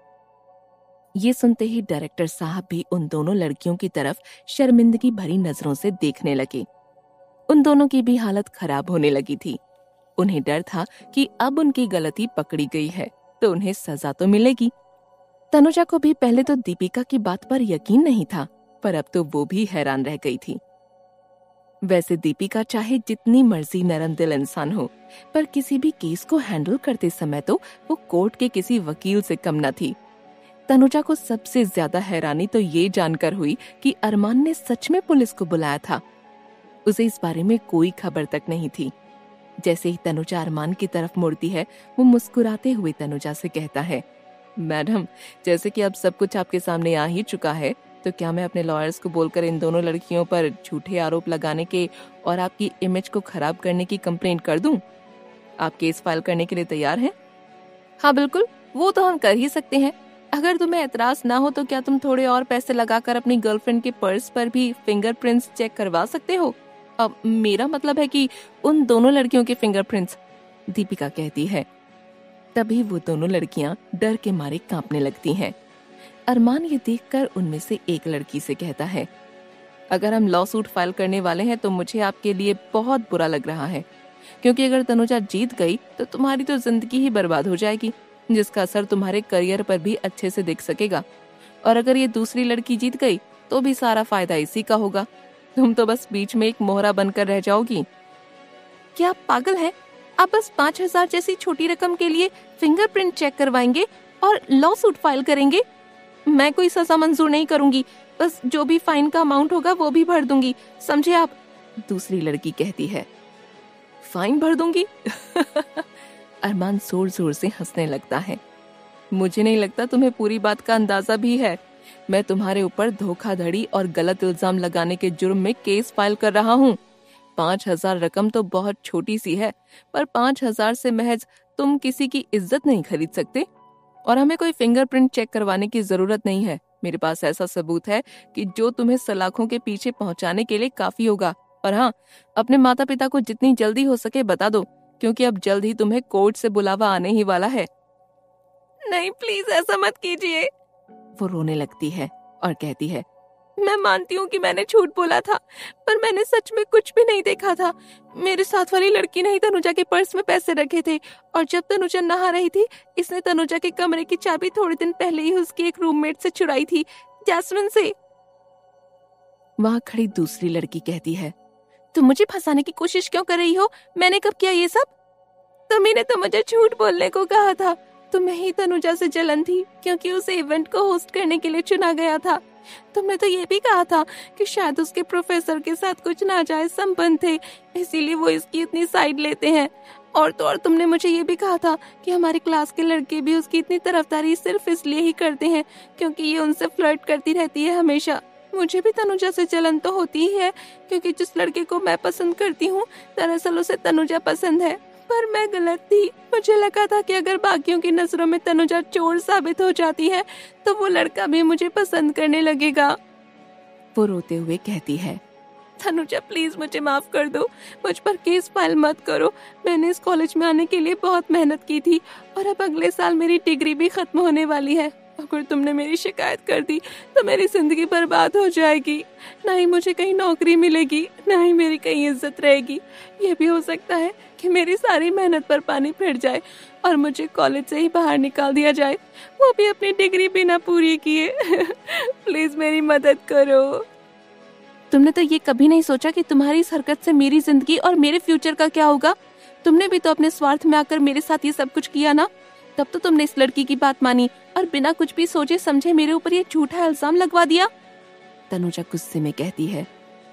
Speaker 1: ये सुनते ही डायरेक्टर साहब भी उन दोनों लड़कियों की तरफ शर्मिंदगी भरी नजरों से देखने लगे। उन दोनों की भी हालत खराब होने लगी थी। उन्हें डर था कि अब उनकी गलती पकड़ी गई है तो उन्हें सजा तो मिलेगी। तनुजा को भी पहले तो दीपिका की बात पर यकीन नहीं था, पर अब तो वो भी हैरान रह गई थी। वैसे दीपिका चाहे जितनी मर्जी नरम दिल इंसान हो, पर किसी भी केस को हैंडल करते समय तो वो कोर्ट के किसी वकील से कम न थी। तनुजा को सबसे ज्यादा हैरानी तो ये जानकर हुई कि अरमान ने सच में पुलिस को बुलाया था। उसे इस बारे में कोई खबर तक नहीं थी। जैसे ही तनुजा अरमान की तरफ मुड़ती है, वो मुस्कुराते हुए तनुजा से कहता है, मैडम, जैसे कि अब सब कुछ आपके सामने आ ही चुका है, तो क्या मैं अपने लॉयर्स को बोलकर इन दोनों लड़कियों पर झूठे आरोप लगाने के और आपकी इमेज को खराब करने की कंप्लेंट कर दूं? आप केस फाइल करने के लिए तैयार हैं? हाँ बिल्कुल, वो तो हम कर ही सकते हैं। अगर तुम्हें एतराज ना हो तो क्या तुम थोड़े और पैसे लगाकर अपनी गर्लफ्रेंड के पर्स पर भी फिंगरप्रिंट्स चेक करवा सकते हो? अब मेरा मतलब है कि उन दोनों लड़कियों के फिंगरप्रिंट्स, दीपिका कहती है। तभी वो दोनों लड़कियां डर के मारे कांपने लगती हैं। अरमान ये देखकर उनमें से एक लड़की से कहता है, अगर हम लॉ सूट फाइल करने वाले हैं तो मुझे आपके लिए बहुत बुरा लग रहा है, क्योंकि अगर तनुजा जीत गई तो तुम्हारी तो जिंदगी ही बर्बाद हो जाएगी, जिसका असर तुम्हारे करियर पर भी अच्छे से दिख सकेगा। और अगर ये दूसरी लड़की जीत गई तो भी सारा फायदा इसी का होगा। तुम तो बस बीच में एक मोहरा बनकर रह जाओगी। क्या आप पागल हैं? आप बस 5,000 जैसी छोटी रकम के लिए फिंगरप्रिंट चेक करवाएंगे और लॉ सूट फाइल करेंगे? मैं कोई सजा मंजूर नहीं करूंगी, बस जो भी फाइन का अमाउंट होगा वो भी भर दूंगी, समझे आप? दूसरी लड़की कहती है। फाइन भर दूंगी? अरमान जोर जोर से हंसने लगता है। मुझे नहीं लगता तुम्हें पूरी बात का अंदाजा भी है। मैं तुम्हारे ऊपर धोखाधड़ी और गलत इल्जाम लगाने के जुर्म में केस फाइल कर रहा हूँ। 5,000 रकम तो बहुत छोटी सी है, पर 5,000 से महज तुम किसी की इज्जत नहीं खरीद सकते। और हमें कोई फिंगरप्रिंट चेक करवाने की जरूरत नहीं है। मेरे पास ऐसा सबूत है कि जो तुम्हें सलाखों के पीछे पहुंचाने के लिए काफी होगा। पर हाँ, अपने माता पिता को जितनी जल्दी हो सके बता दो, क्योंकि अब जल्द ही तुम्हें कोर्ट से बुलावा आने ही वाला है। नहीं, प्लीज ऐसा मत कीजिए। वो रोने लगती है और कहती है, मैं मानती हूँ कि मैंने झूठ बोला था, पर मैंने सच में कुछ भी नहीं देखा था। मेरे साथ वाली लड़की ने ही तनुजा के पर्स में पैसे रखे थे, और जब तनुजा नहा रही थी, इसने तनुजा के कमरे की चाबी थोड़े दिन पहले ही उसकी एक रूममेट से चुराई थी, जैस्मिन से। वहां खड़ी दूसरी लड़की कहती है, तुम मुझे फंसाने की कोशिश क्यों कर रही हो? मैंने कब किया ये सब? तुम्ही ने तो मुझे झूठ बोलने को कहा था। तुम्हें ही तनुजा से जलन थी, क्योंकि उसे इवेंट को होस्ट करने के लिए चुना गया था। तुमने तो ये भी कहा था कि शायद उसके प्रोफेसर के साथ कुछ नाजायज संबंध थे, इसीलिए वो इसकी इतनी साइड लेते हैं। और तो और तुमने मुझे ये भी कहा था कि हमारे क्लास के लड़के भी उसकी इतनी तरफदारी सिर्फ इसलिए ही करते हैं क्योंकि ये उनसे फ्लर्ट करती रहती है हमेशा। मुझे भी तनुजा से जलन तो होती ही है, क्योंकि जिस लड़के को मैं पसंद करती हूँ दरअसल उसे तनुजा पसंद है। पर मैं गलत थी। मुझे लगा था कि अगर बाकियों की नजरों में तनुजा चोर साबित हो जाती है तो वो लड़का भी मुझे पसंद करने लगेगा। वो रोते हुए कहती है, तनुजा प्लीज मुझे माफ कर दो, मुझ पर केस फाइल मत करो। मैंने इस कॉलेज में आने के लिए बहुत मेहनत की थी, और अब अगले साल मेरी डिग्री भी खत्म होने वाली है। अगर तुमने मेरी शिकायत कर दी तो मेरी जिंदगी बर्बाद हो जाएगी। ना ही मुझे कहीं नौकरी मिलेगी, ना ही मेरी कहीं इज्जत रहेगी। ये भी हो सकता है कि मेरी सारी मेहनत पर पानी फिर जाए और मुझे कॉलेज से ही बाहर निकाल दिया जाए, वो भी अपनी डिग्री बिना पूरी किए। प्लीज मेरी मदद करो। तुमने तो ये कभी नहीं सोचा कि तुम्हारी इस हरकत से मेरी जिंदगी और मेरे फ्यूचर का क्या होगा? तुमने भी तो अपने स्वार्थ में आकर मेरे साथ ये सब कुछ किया ना। तब तो तुमने इस लड़की की बात मानी और बिना कुछ भी सोचे समझे मेरे ऊपर ये झूठा इल्जाम लगवा दिया। तनुजा गुस्से में कहती है,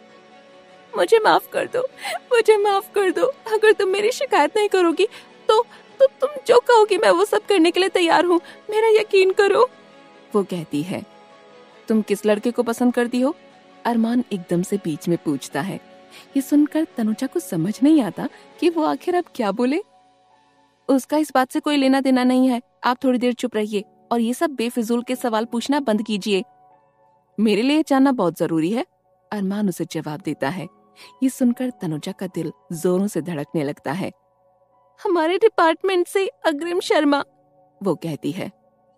Speaker 1: मुझे माफ कर दो, मुझे माफ कर दो। अगर तुम मेरी शिकायत नहीं करोगी तो तुम जो कहोगी मैं वो सब करने के लिए तैयार हूँ, मेरा यकीन करो। वो कहती है, तुम किस लड़के को पसंद करती हो? अरमान एकदम से बीच में पूछता है। ये सुनकर तनुजा को समझ नहीं आता कि वो आखिर अब क्या बोले। उसका इस बात से कोई लेना देना नहीं है। आप थोड़ी देर चुप रहिए और ये सब बेफिजूल के सवाल पूछना बंद कीजिए। मेरे लिए जानना बहुत जरूरी है, अरमान उसे जवाब देता है। ये सुनकर तनुजा का दिल जोरों से धड़कने लगता है। हमारे डिपार्टमेंट से अग्रिम शर्मा, वो कहती है।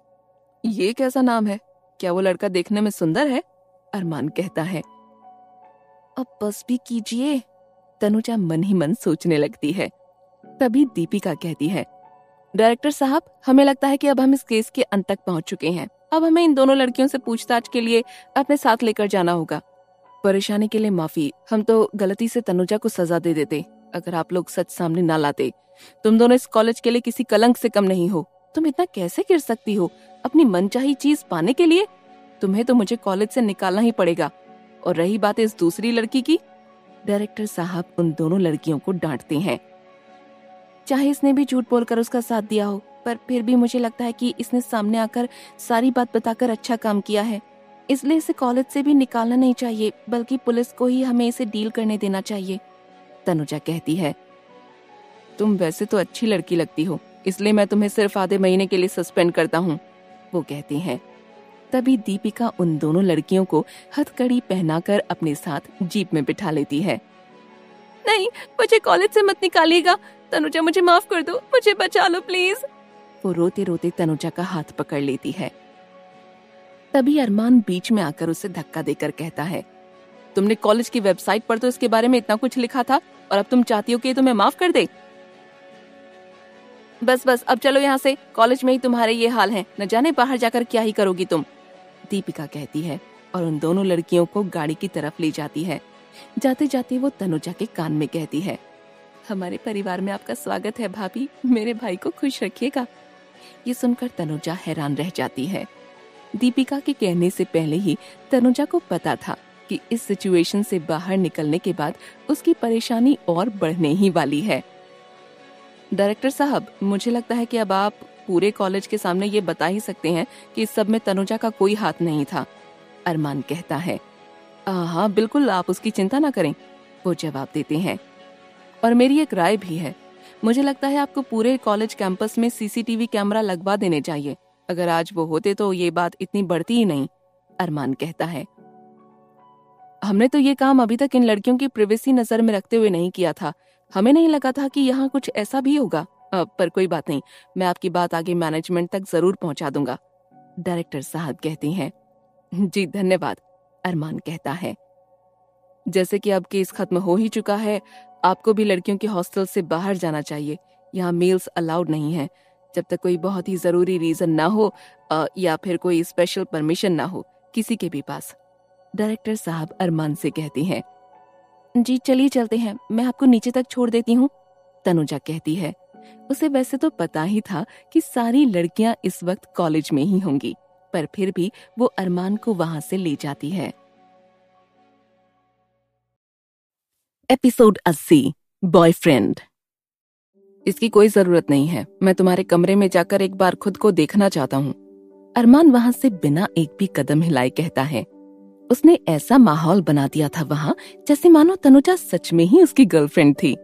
Speaker 1: ये कैसा नाम है? क्या वो लड़का देखने में सुंदर है? अरमान कहता है। अब बस भी कीजिए, तनुजा मन ही मन सोचने लगती है। तभी दीपिका कहती है, डायरेक्टर साहब, हमें लगता है कि अब हम इस केस के अंत तक पहुंच चुके हैं। अब हमें इन दोनों लड़कियों से पूछताछ के लिए अपने साथ लेकर जाना होगा। परेशानी के लिए माफी, हम तो गलती से तनुजा को सजा दे देते अगर आप लोग सच सामने ना लाते। तुम दोनों इस कॉलेज के लिए किसी कलंक से कम नहीं हो। तुम इतना कैसे गिर सकती हो अपनी मनचाही चीज पाने के लिए? तुम्हें तो मुझे कॉलेज से निकालना ही पड़ेगा। और रही बात इस दूसरी लड़की की, डायरेक्टर साहब उन दोनों लड़कियों को डांटते हैं। चाहे इसने भी झूठ बोलकर उसका साथ दिया हो, पर फिर भी मुझे लगता है कि इसने सामने आकर सारी बात बताकर अच्छा काम किया है। इसलिए इसे कॉलेज से भी निकालना नहीं चाहिए, बल्कि पुलिस को ही हमें इसे डील करने देना चाहिए। तनुजा कहती है, तुम वैसे तो अच्छी लड़की लगती हो, इसलिए मैं तुम्हें सिर्फ आधे महीने के लिए सस्पेंड करता हूँ, वो कहती है। तभी दीपिका उन दोनों लड़कियों को हथकड़ी पहनाकर अपने साथ जीप में बिठा लेती है। नहीं, मुझे कॉलेज से मत निकालिएगा। तनुजा मुझे माफ कर दो, मुझे बचा लो प्लीज। वो रोते रोते तनुजा का हाथ पकड़ लेती है। तभी अरमान बीच में आकर उसे धक्का देकर कहता है, तुमने कॉलेज की वेबसाइट पर तो इसके बारे में इतना कुछ लिखा था, और अब तुम चाहती हो कि तुम्हें माफ कर दे? बस बस, अब चलो यहाँ से। कॉलेज में ही तुम्हारे ये हाल है, न जाने बाहर जाकर क्या ही करोगी तुम, दीपिका कहती है और उन दोनों लड़कियों को गाड़ी की तरफ ले जाती है। जाते जाते वो तनुजा के कान में कहती है, हमारे परिवार में आपका स्वागत है भाभी, मेरे भाई को खुश रखिएगा। ये सुनकर तनुजा हैरान रह जाती है। दीपिका के कहने से पहले ही तनुजा को पता था कि इस सिचुएशन से बाहर निकलने के बाद उसकी परेशानी और बढ़ने ही वाली है। डायरेक्टर साहब, मुझे लगता है कि अब आप पूरे कॉलेज के सामने ये बता ही सकते हैं कि इस सब में तनुजा का कोई हाथ नहीं था, अरमान कहता है। हाँ बिल्कुल, आप उसकी चिंता ना करें। वो जवाब देते हैं। और मेरी एक राय भी है, मुझे लगता है आपको पूरे कॉलेज कैंपस में सीसीटीवी कैमरा लगवा देने चाहिए। अगर आज वो होते तो ये बात इतनी बढ़ती ही नहीं, अरमान कहता है। हमने तो ये काम अभी तक इन लड़कियों की प्राइवेसी नजर में रखते हुए नहीं किया था। हमें नहीं लगा था कि यहाँ कुछ ऐसा भी होगा। पर कोई बात नहीं, मैं आपकी बात आगे मैनेजमेंट तक जरूर पहुंचा दूंगा, डायरेक्टर साहब कहते हैं। जी धन्यवाद, अरमान कहता है। जैसे कि अब केस खत्म हो ही चुका है, आपको भी लड़कियों के हॉस्टल से बाहर जाना चाहिए। यहाँ मेल्स अलाउड नहीं है जब तक कोई बहुत ही जरूरी रीजन ना हो या फिर कोई स्पेशल परमिशन ना हो किसी के भी पास, डायरेक्टर साहब अरमान से कहती हैं। जी चलिए चलते हैं, मैं आपको नीचे तक छोड़ देती हूँ, तनुजा कहती है। उसे वैसे तो पता ही था कि सारी लड़कियां इस वक्त कॉलेज में ही होंगी, पर फिर भी वो अरमान को वहां से ले जाती है। Episode 80, boyfriend. इसकी कोई जरूरत नहीं है, मैं तुम्हारे कमरे में जाकर एक बार खुद को देखना चाहता हूँ, अरमान वहां से बिना एक भी कदम हिलाए कहता है। उसने ऐसा माहौल बना दिया था वहां जैसे मानो तनुजा सच में ही उसकी गर्लफ्रेंड थी।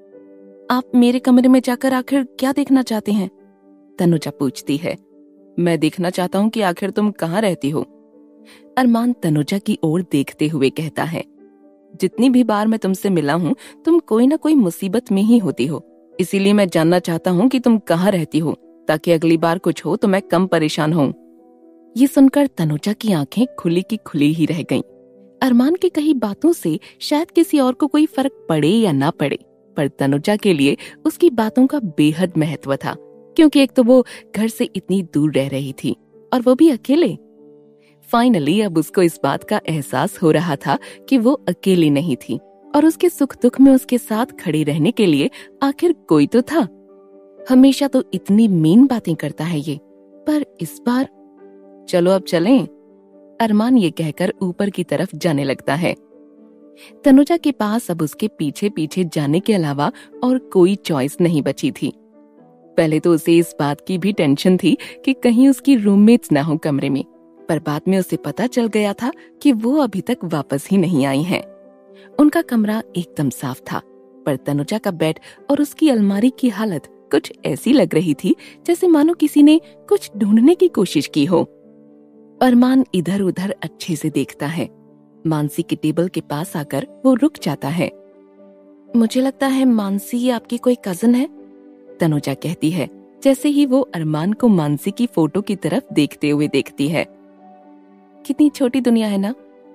Speaker 1: आप मेरे कमरे में जाकर आखिर क्या देखना चाहते हैं, तनुजा पूछती है। मैं देखना चाहता हूँ कि आखिर तुम कहाँ रहती हो, अरमान तनुजा की ओर देखते हुए कहता है। जितनी भी बार मैं तुमसे मिला हूँ तुम कोई ना कोई मुसीबत में ही होती हो, इसीलिए मैं जानना चाहता हूँ कि तुम कहाँ रहती हो, ताकि अगली बार कुछ हो तो मैं कम परेशान हूँ। ये सुनकर तनुजा की आंखें खुली की खुली ही रह गईं। अरमान की कही बातों से शायद किसी और को कोई फर्क पड़े या ना पड़े, पर तनुजा के लिए उसकी बातों का बेहद महत्व था, क्योंकि एक तो वो घर से इतनी दूर रह रही थी और वो भी अकेले। फाइनली अब उसको इस बात का एहसास हो रहा था कि वो अकेली नहीं थी और उसके सुख दुख में उसके साथ खड़े रहने के लिए आखिर कोई तो था। हमेशा तो इतनी मीन बातें करता है ये, पर इस बार चलो अब चलें, अरमान ये कहकर ऊपर की तरफ जाने लगता है। तनुजा के पास अब उसके पीछे पीछे जाने के अलावा और कोई चॉइस नहीं बची थी। पहले तो उसे इस बात की भी टेंशन थी कि कहीं उसकी रूममेट्स ना हो कमरे में, पर बाद में उसे पता चल गया था कि वो अभी तक वापस ही नहीं आई हैं। उनका कमरा एकदम साफ था, पर तनुजा का बेड और उसकी अलमारी की हालत कुछ ऐसी लग रही थी जैसे मानो किसी ने कुछ ढूंढने की कोशिश की हो। अरमान इधर उधर अच्छे से देखता है। मानसी के टेबल के पास आकर वो रुक जाता है। मुझे लगता है मानसी ये आपकी कोई कजन है, तनुजा कहती है, जैसे ही वो अरमान को मानसी की फोटो की तरफ देखते हुए देखती है। कितनी छोटी दुनिया है ना।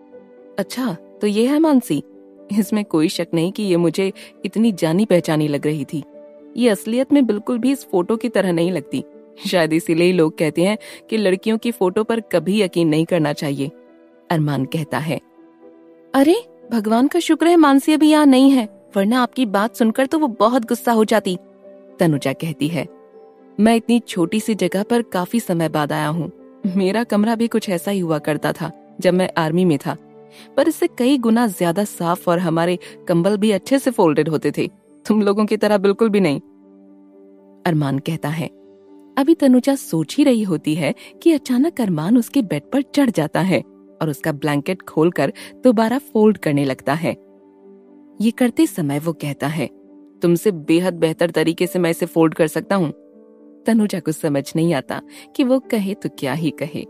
Speaker 1: अच्छा तो ये है मानसी, इसमें कोई शक नहीं कि ये मुझे इतनी जानी पहचानी लग रही थी। ये असलियत में बिल्कुल भी इस फोटो की तरह नहीं लगती। शायद इसीलिए ही लोग कहते हैं कि लड़कियों की फोटो पर कभी यकीन नहीं करना चाहिए, अरमान कहता है। अरे भगवान का शुक्र है मानसी अभी यहाँ नहीं है, वरना आपकी बात सुनकर तो वो बहुत गुस्सा हो जाती, तनुजा कहती है। मैं इतनी छोटी सी जगह पर काफी समय बाद आया हूँ। मेरा कमरा भी कुछ ऐसा ही हुआ करता था जब मैं आर्मी में था, पर इससे कई गुना ज्यादा साफ और हमारे कंबल भी अच्छे से फोल्डेड होते थे, तुम लोगों की तरह बिल्कुल भी नहीं, अरमान कहता है। अभी तनुजा सोच ही रही होती है कि अचानक अरमान उसके बेड पर चढ़ जाता है और उसका ब्लैंकेट खोलकर दोबारा फोल्ड करने लगता है। ये करते समय वो कहता है, तुमसे बेहद बेहतर तरीके से मैं इसे फोल्ड कर सकता हूँ। तनुजा को समझ नहीं आता कि वो कहे तो क्या ही कहे।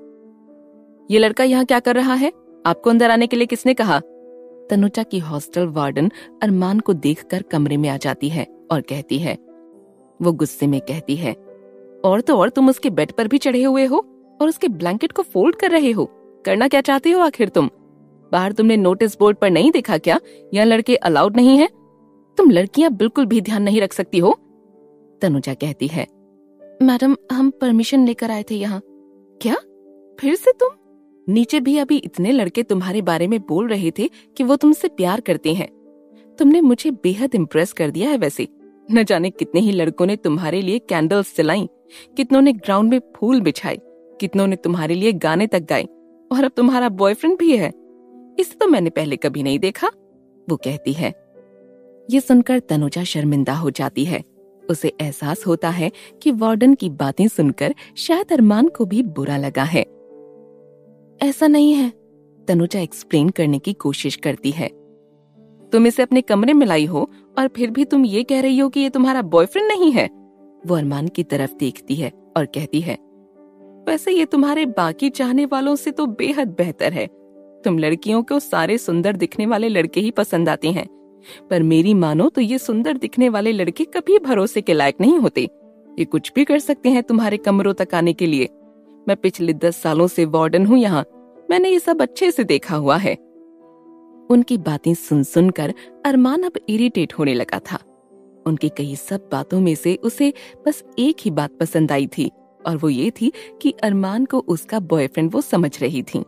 Speaker 1: ये लड़का यहाँ क्या कर रहा है? आपको अंदर आने के लिए किसने कहा? तनुजा की हॉस्टल वार्डन अरमान को देखकर कमरे में आ जाती है और कहती है। वो गुस्से में कहती है, और तो और तुम उसके बेड पर भी चढ़े हुए हो और उसके ब्लैंकेट को फोल्ड कर रहे हो। करना क्या चाहते हो आखिर तुम? बाहर तुमने नोटिस बोर्ड पर नहीं देखा क्या, यहाँ लड़के अलाउड नहीं है? तुम लड़कियां बिल्कुल भी ध्यान नहीं रख सकती हो, तनुजा कहती है। मैडम हम परमिशन लेकर आए थे यहाँ। क्या? फिर से तुम? नीचे भी अभी इतने लड़के तुम्हारे बारे में बोल रहे थे कि वो तुमसे प्यार करते हैं। तुमने मुझे बेहद इम्प्रेस कर दिया है वैसे। न जाने कितने ही लड़कों ने तुम्हारे लिए कैंडल्स जलाई, कितनों ने ग्राउंड में फूल बिछाए, कितनों ने तुम्हारे लिए गाने तक गाए, और अब तुम्हारा बॉयफ्रेंड भी है। इसे तो मैंने पहले कभी नहीं देखा, वो कहती है। ये सुनकर तनुजा शर्मिंदा हो जाती है। उसे एहसास होता है कि वार्डन की बातें सुनकर शायद अरमान को भी बुरा लगा है। ऐसा नहीं है, तनुजा एक्सप्लेन करने की कोशिश करती है। तुम इसे अपने कमरे में लाई हो और फिर भी तुम ये कह रही हो कि ये तुम्हारा बॉयफ्रेंड नहीं है। वो अरमान की तरफ देखती है और कहती है, वैसे ये तुम्हारे बाकी चाहने वालों से तो बेहद बेहतर है। तुम लड़कियों को सारे सुंदर दिखने वाले लड़के ही पसंद आते हैं, पर मेरी मानो तो ये सुंदर दिखने वाले लड़के कभी भरोसे के लायक नहीं होते। ये कुछ भी कर सकते हैं तुम्हारे कमरों तक आने के लिए। मैं पिछले 10 सालों से वार्डन हूँ यहाँ, मैंने ये सब अच्छे से देखा हुआ है। उनकी बातें सुन सुनकर अरमान अब इरिटेट होने लगा था। उनकी कई सब बातों में से उसे बस एक ही बात पसंद आई थी, और वो ये थी कि अरमान को उसका बॉयफ्रेंड वो समझ रही थी।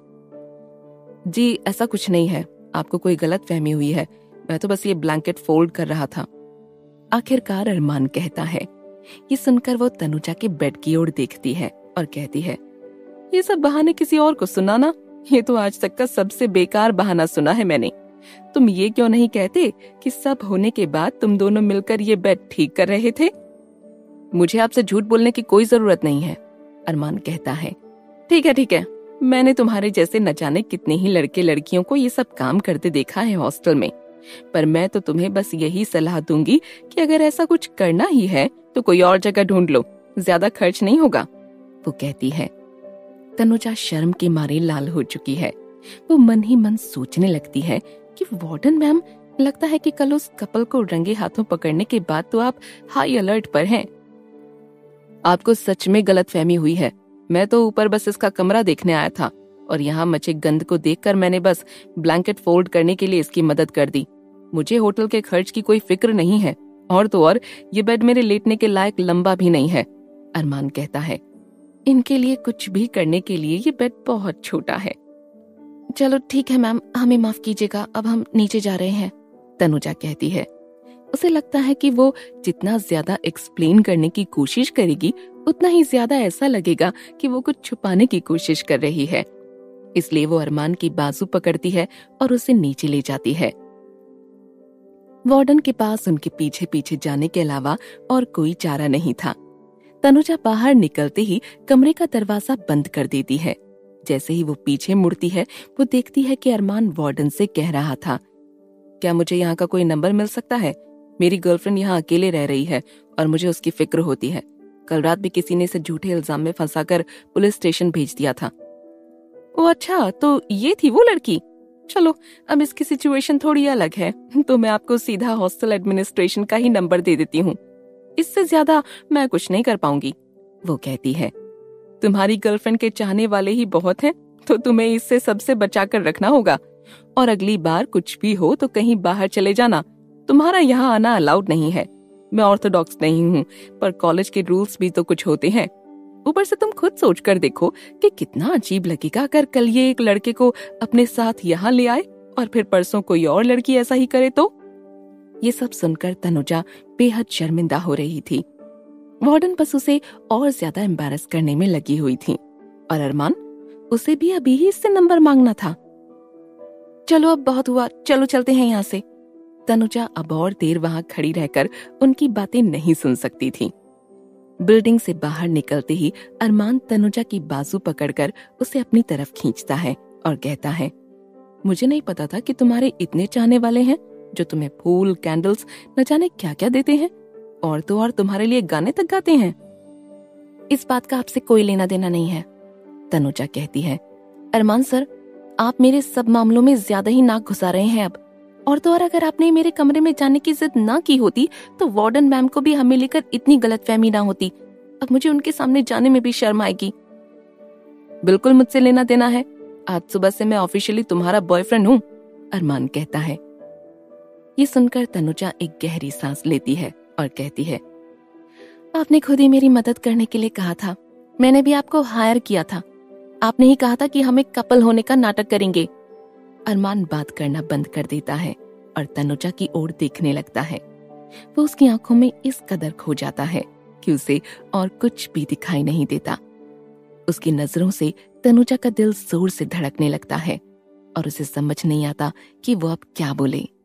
Speaker 1: जी ऐसा कुछ नहीं है, आपको कोई गलत फहमी हुई है, मैं तो बस ये ब्लैंकेट फोल्ड कर रहा था। आखिरकार अरमान कहता है। ये सुनकर वो तनुजा के बेड की ओर देखती है और कहती है, ये सब बहाने किसी और को सुनाना, ये तो आज तक का सबसे बेकार बहाना सुना है मैंने। तुम ये क्यों नहीं कहते कि सब होने के बाद तुम दोनों मिलकर ये बेड ठीक कर रहे थे? मुझे आपसे झूठ बोलने की कोई जरूरत नहीं है, अरमान कहता है। ठीक है, मैंने तुम्हारे जैसे न जाने कितने ही लड़के लड़कियों को ये सब काम करते देखा है हॉस्टल में, पर मैं तो तुम्हें बस यही सलाह दूंगी कि अगर ऐसा कुछ करना ही है तो कोई और जगह ढूंढ लो, ज्यादा खर्च नहीं होगा, वो कहती है। तनुजा शर्म के मारे लाल हो चुकी है। वो मन ही मन सोचने लगती है कि वार्डन मैम, लगता है कि कल उस कपल को रंगे हाथों पकड़ने के बाद तो आप हाई अलर्ट पर हैं। आपको सच में गलतफहमी हुई है, मैं तो ऊपर बस इसका कमरा देखने आया था और यहाँ मचे गंद को देखकर मैंने बस ब्लैंकेट फोल्ड करने के लिए इसकी मदद कर दी। मुझे होटल के खर्च की कोई फिक्र नहीं है, और तो और ये बेड मेरे लेटने के लायक लंबा भी नहीं है, अरमान कहता है। इनके लिए कुछ भी करने के लिए ये बेड बहुत छोटा है। चलो ठीक है मैम, हमें माफ कीजिएगा, अब हम नीचे जा रहे हैं, तनुजा कहती है। उसे लगता है कि वो जितना ज्यादा एक्सप्लेन करने की कोशिश करेगी उतना ही ज्यादा ऐसा लगेगा कि वो कुछ छुपाने की कोशिश कर रही है। इसलिए वो अरमान की बाजू पकड़ती है और उसे नीचे ले जाती है। वार्डन के पास उनके पीछे पीछे जाने के अलावा और कोई चारा नहीं था। तनुजा बाहर निकलते ही कमरे का दरवाजा बंद कर देती है। जैसे ही वो पीछे मुड़ती है, वो देखती है कि अरमान वार्डन से कह रहा था, क्या मुझे यहाँ का कोई नंबर मिल सकता है? मेरी गर्लफ्रेंड यहाँ अकेले रह रही है और मुझे उसकी फिक्र होती है। कल रात भी किसी ने इसे झूठे इल्जाम में फंसाकर पुलिस स्टेशन भेज दिया था। ओ अच्छा, तो ये थी वो लड़की। चलो, अब इसकी सिचुएशन थोड़ी अलग है, तो मैं आपको सीधा हॉस्टल एडमिनिस्ट्रेशन का ही नंबर दे देती हूँ। इससे ज्यादा मैं कुछ नहीं कर पाऊंगी, वो कहती है। तुम्हारी गर्लफ्रेंड के चाहने वाले ही बहुत हैं, तो तुम्हें इससे सबसे बचाकर रखना होगा, और अगली बार कुछ भी हो तो कहीं बाहर चले जाना। तुम्हारा यहाँ आना अलाउड नहीं है। मैं ऑर्थोडॉक्स नहीं हूँ, पर कॉलेज के रूल्स भी तो कुछ होते हैं। ऊपर से तुम खुद सोच कर देखो कि कितना अजीब लगेगा अगर कल ये एक लड़के को अपने साथ यहाँ ले आए और फिर परसों कोई और लड़की ऐसा ही करे तो। ये सब सुनकर तनुजा बेहद शर्मिंदा हो रही थी। वार्डन बस उसे और ज्यादा एम्बैरस करने में लगी हुई थी, और अरमान, उसे भी अभी ही इससे नंबर मांगना था। चलो अब बहुत हुआ, चलो चलते हैं यहाँ से। तनुजा अब और देर वहां खड़ी रहकर उनकी बातें नहीं सुन सकती थी। बिल्डिंग से बाहर निकलते ही अरमान तनुजा की बाजू पकड़कर उसे अपनी तरफ खींचता है और कहता है, मुझे नहीं पता था कि तुम्हारे इतने चाहने वाले हैं जो तुम्हें फूल, कैंडल्स, न जाने क्या क्या देते हैं, और तो और तुम्हारे लिए गाने तक गाते हैं। इस बात का आपसे कोई लेना देना नहीं है, तनुजा कहती है। अरमान सर, आप मेरे सब मामलों में ज्यादा ही नाक घुसा रहे हैं अब, और तो और अगर आपने मेरे कमरे में जाने की जिद ना की होती तो वार्डन मैम को भी हमें लेकर इतनी गलतफहमी ना होती। अब मुझे उनके सामने जाने में भी शर्म आएगी। बिल्कुल मुझसे लेना देना है, आज सुबह से मैं ऑफिशियली तुम्हारा बॉयफ्रेंड हूँ, अरमान कहता है। ये सुनकर तनुजा एक गहरी सांस लेती है और कहती है, आपने खुद ही मेरी मदद करने के लिए कहा था, मैंने भी आपको हायर किया था, आपने ही कहा था कि हम एक कपल होने का नाटक करेंगे। अरमान बात करना बंद कर देता है और तनुजा की ओर देखने लगता है। वो उसकी आंखों में इस कदर खो जाता है कि उसे और कुछ भी दिखाई नहीं देता। उसकी नजरों से तनुजा का दिल जोर से धड़कने लगता है और उसे समझ नहीं आता कि वो अब क्या बोले।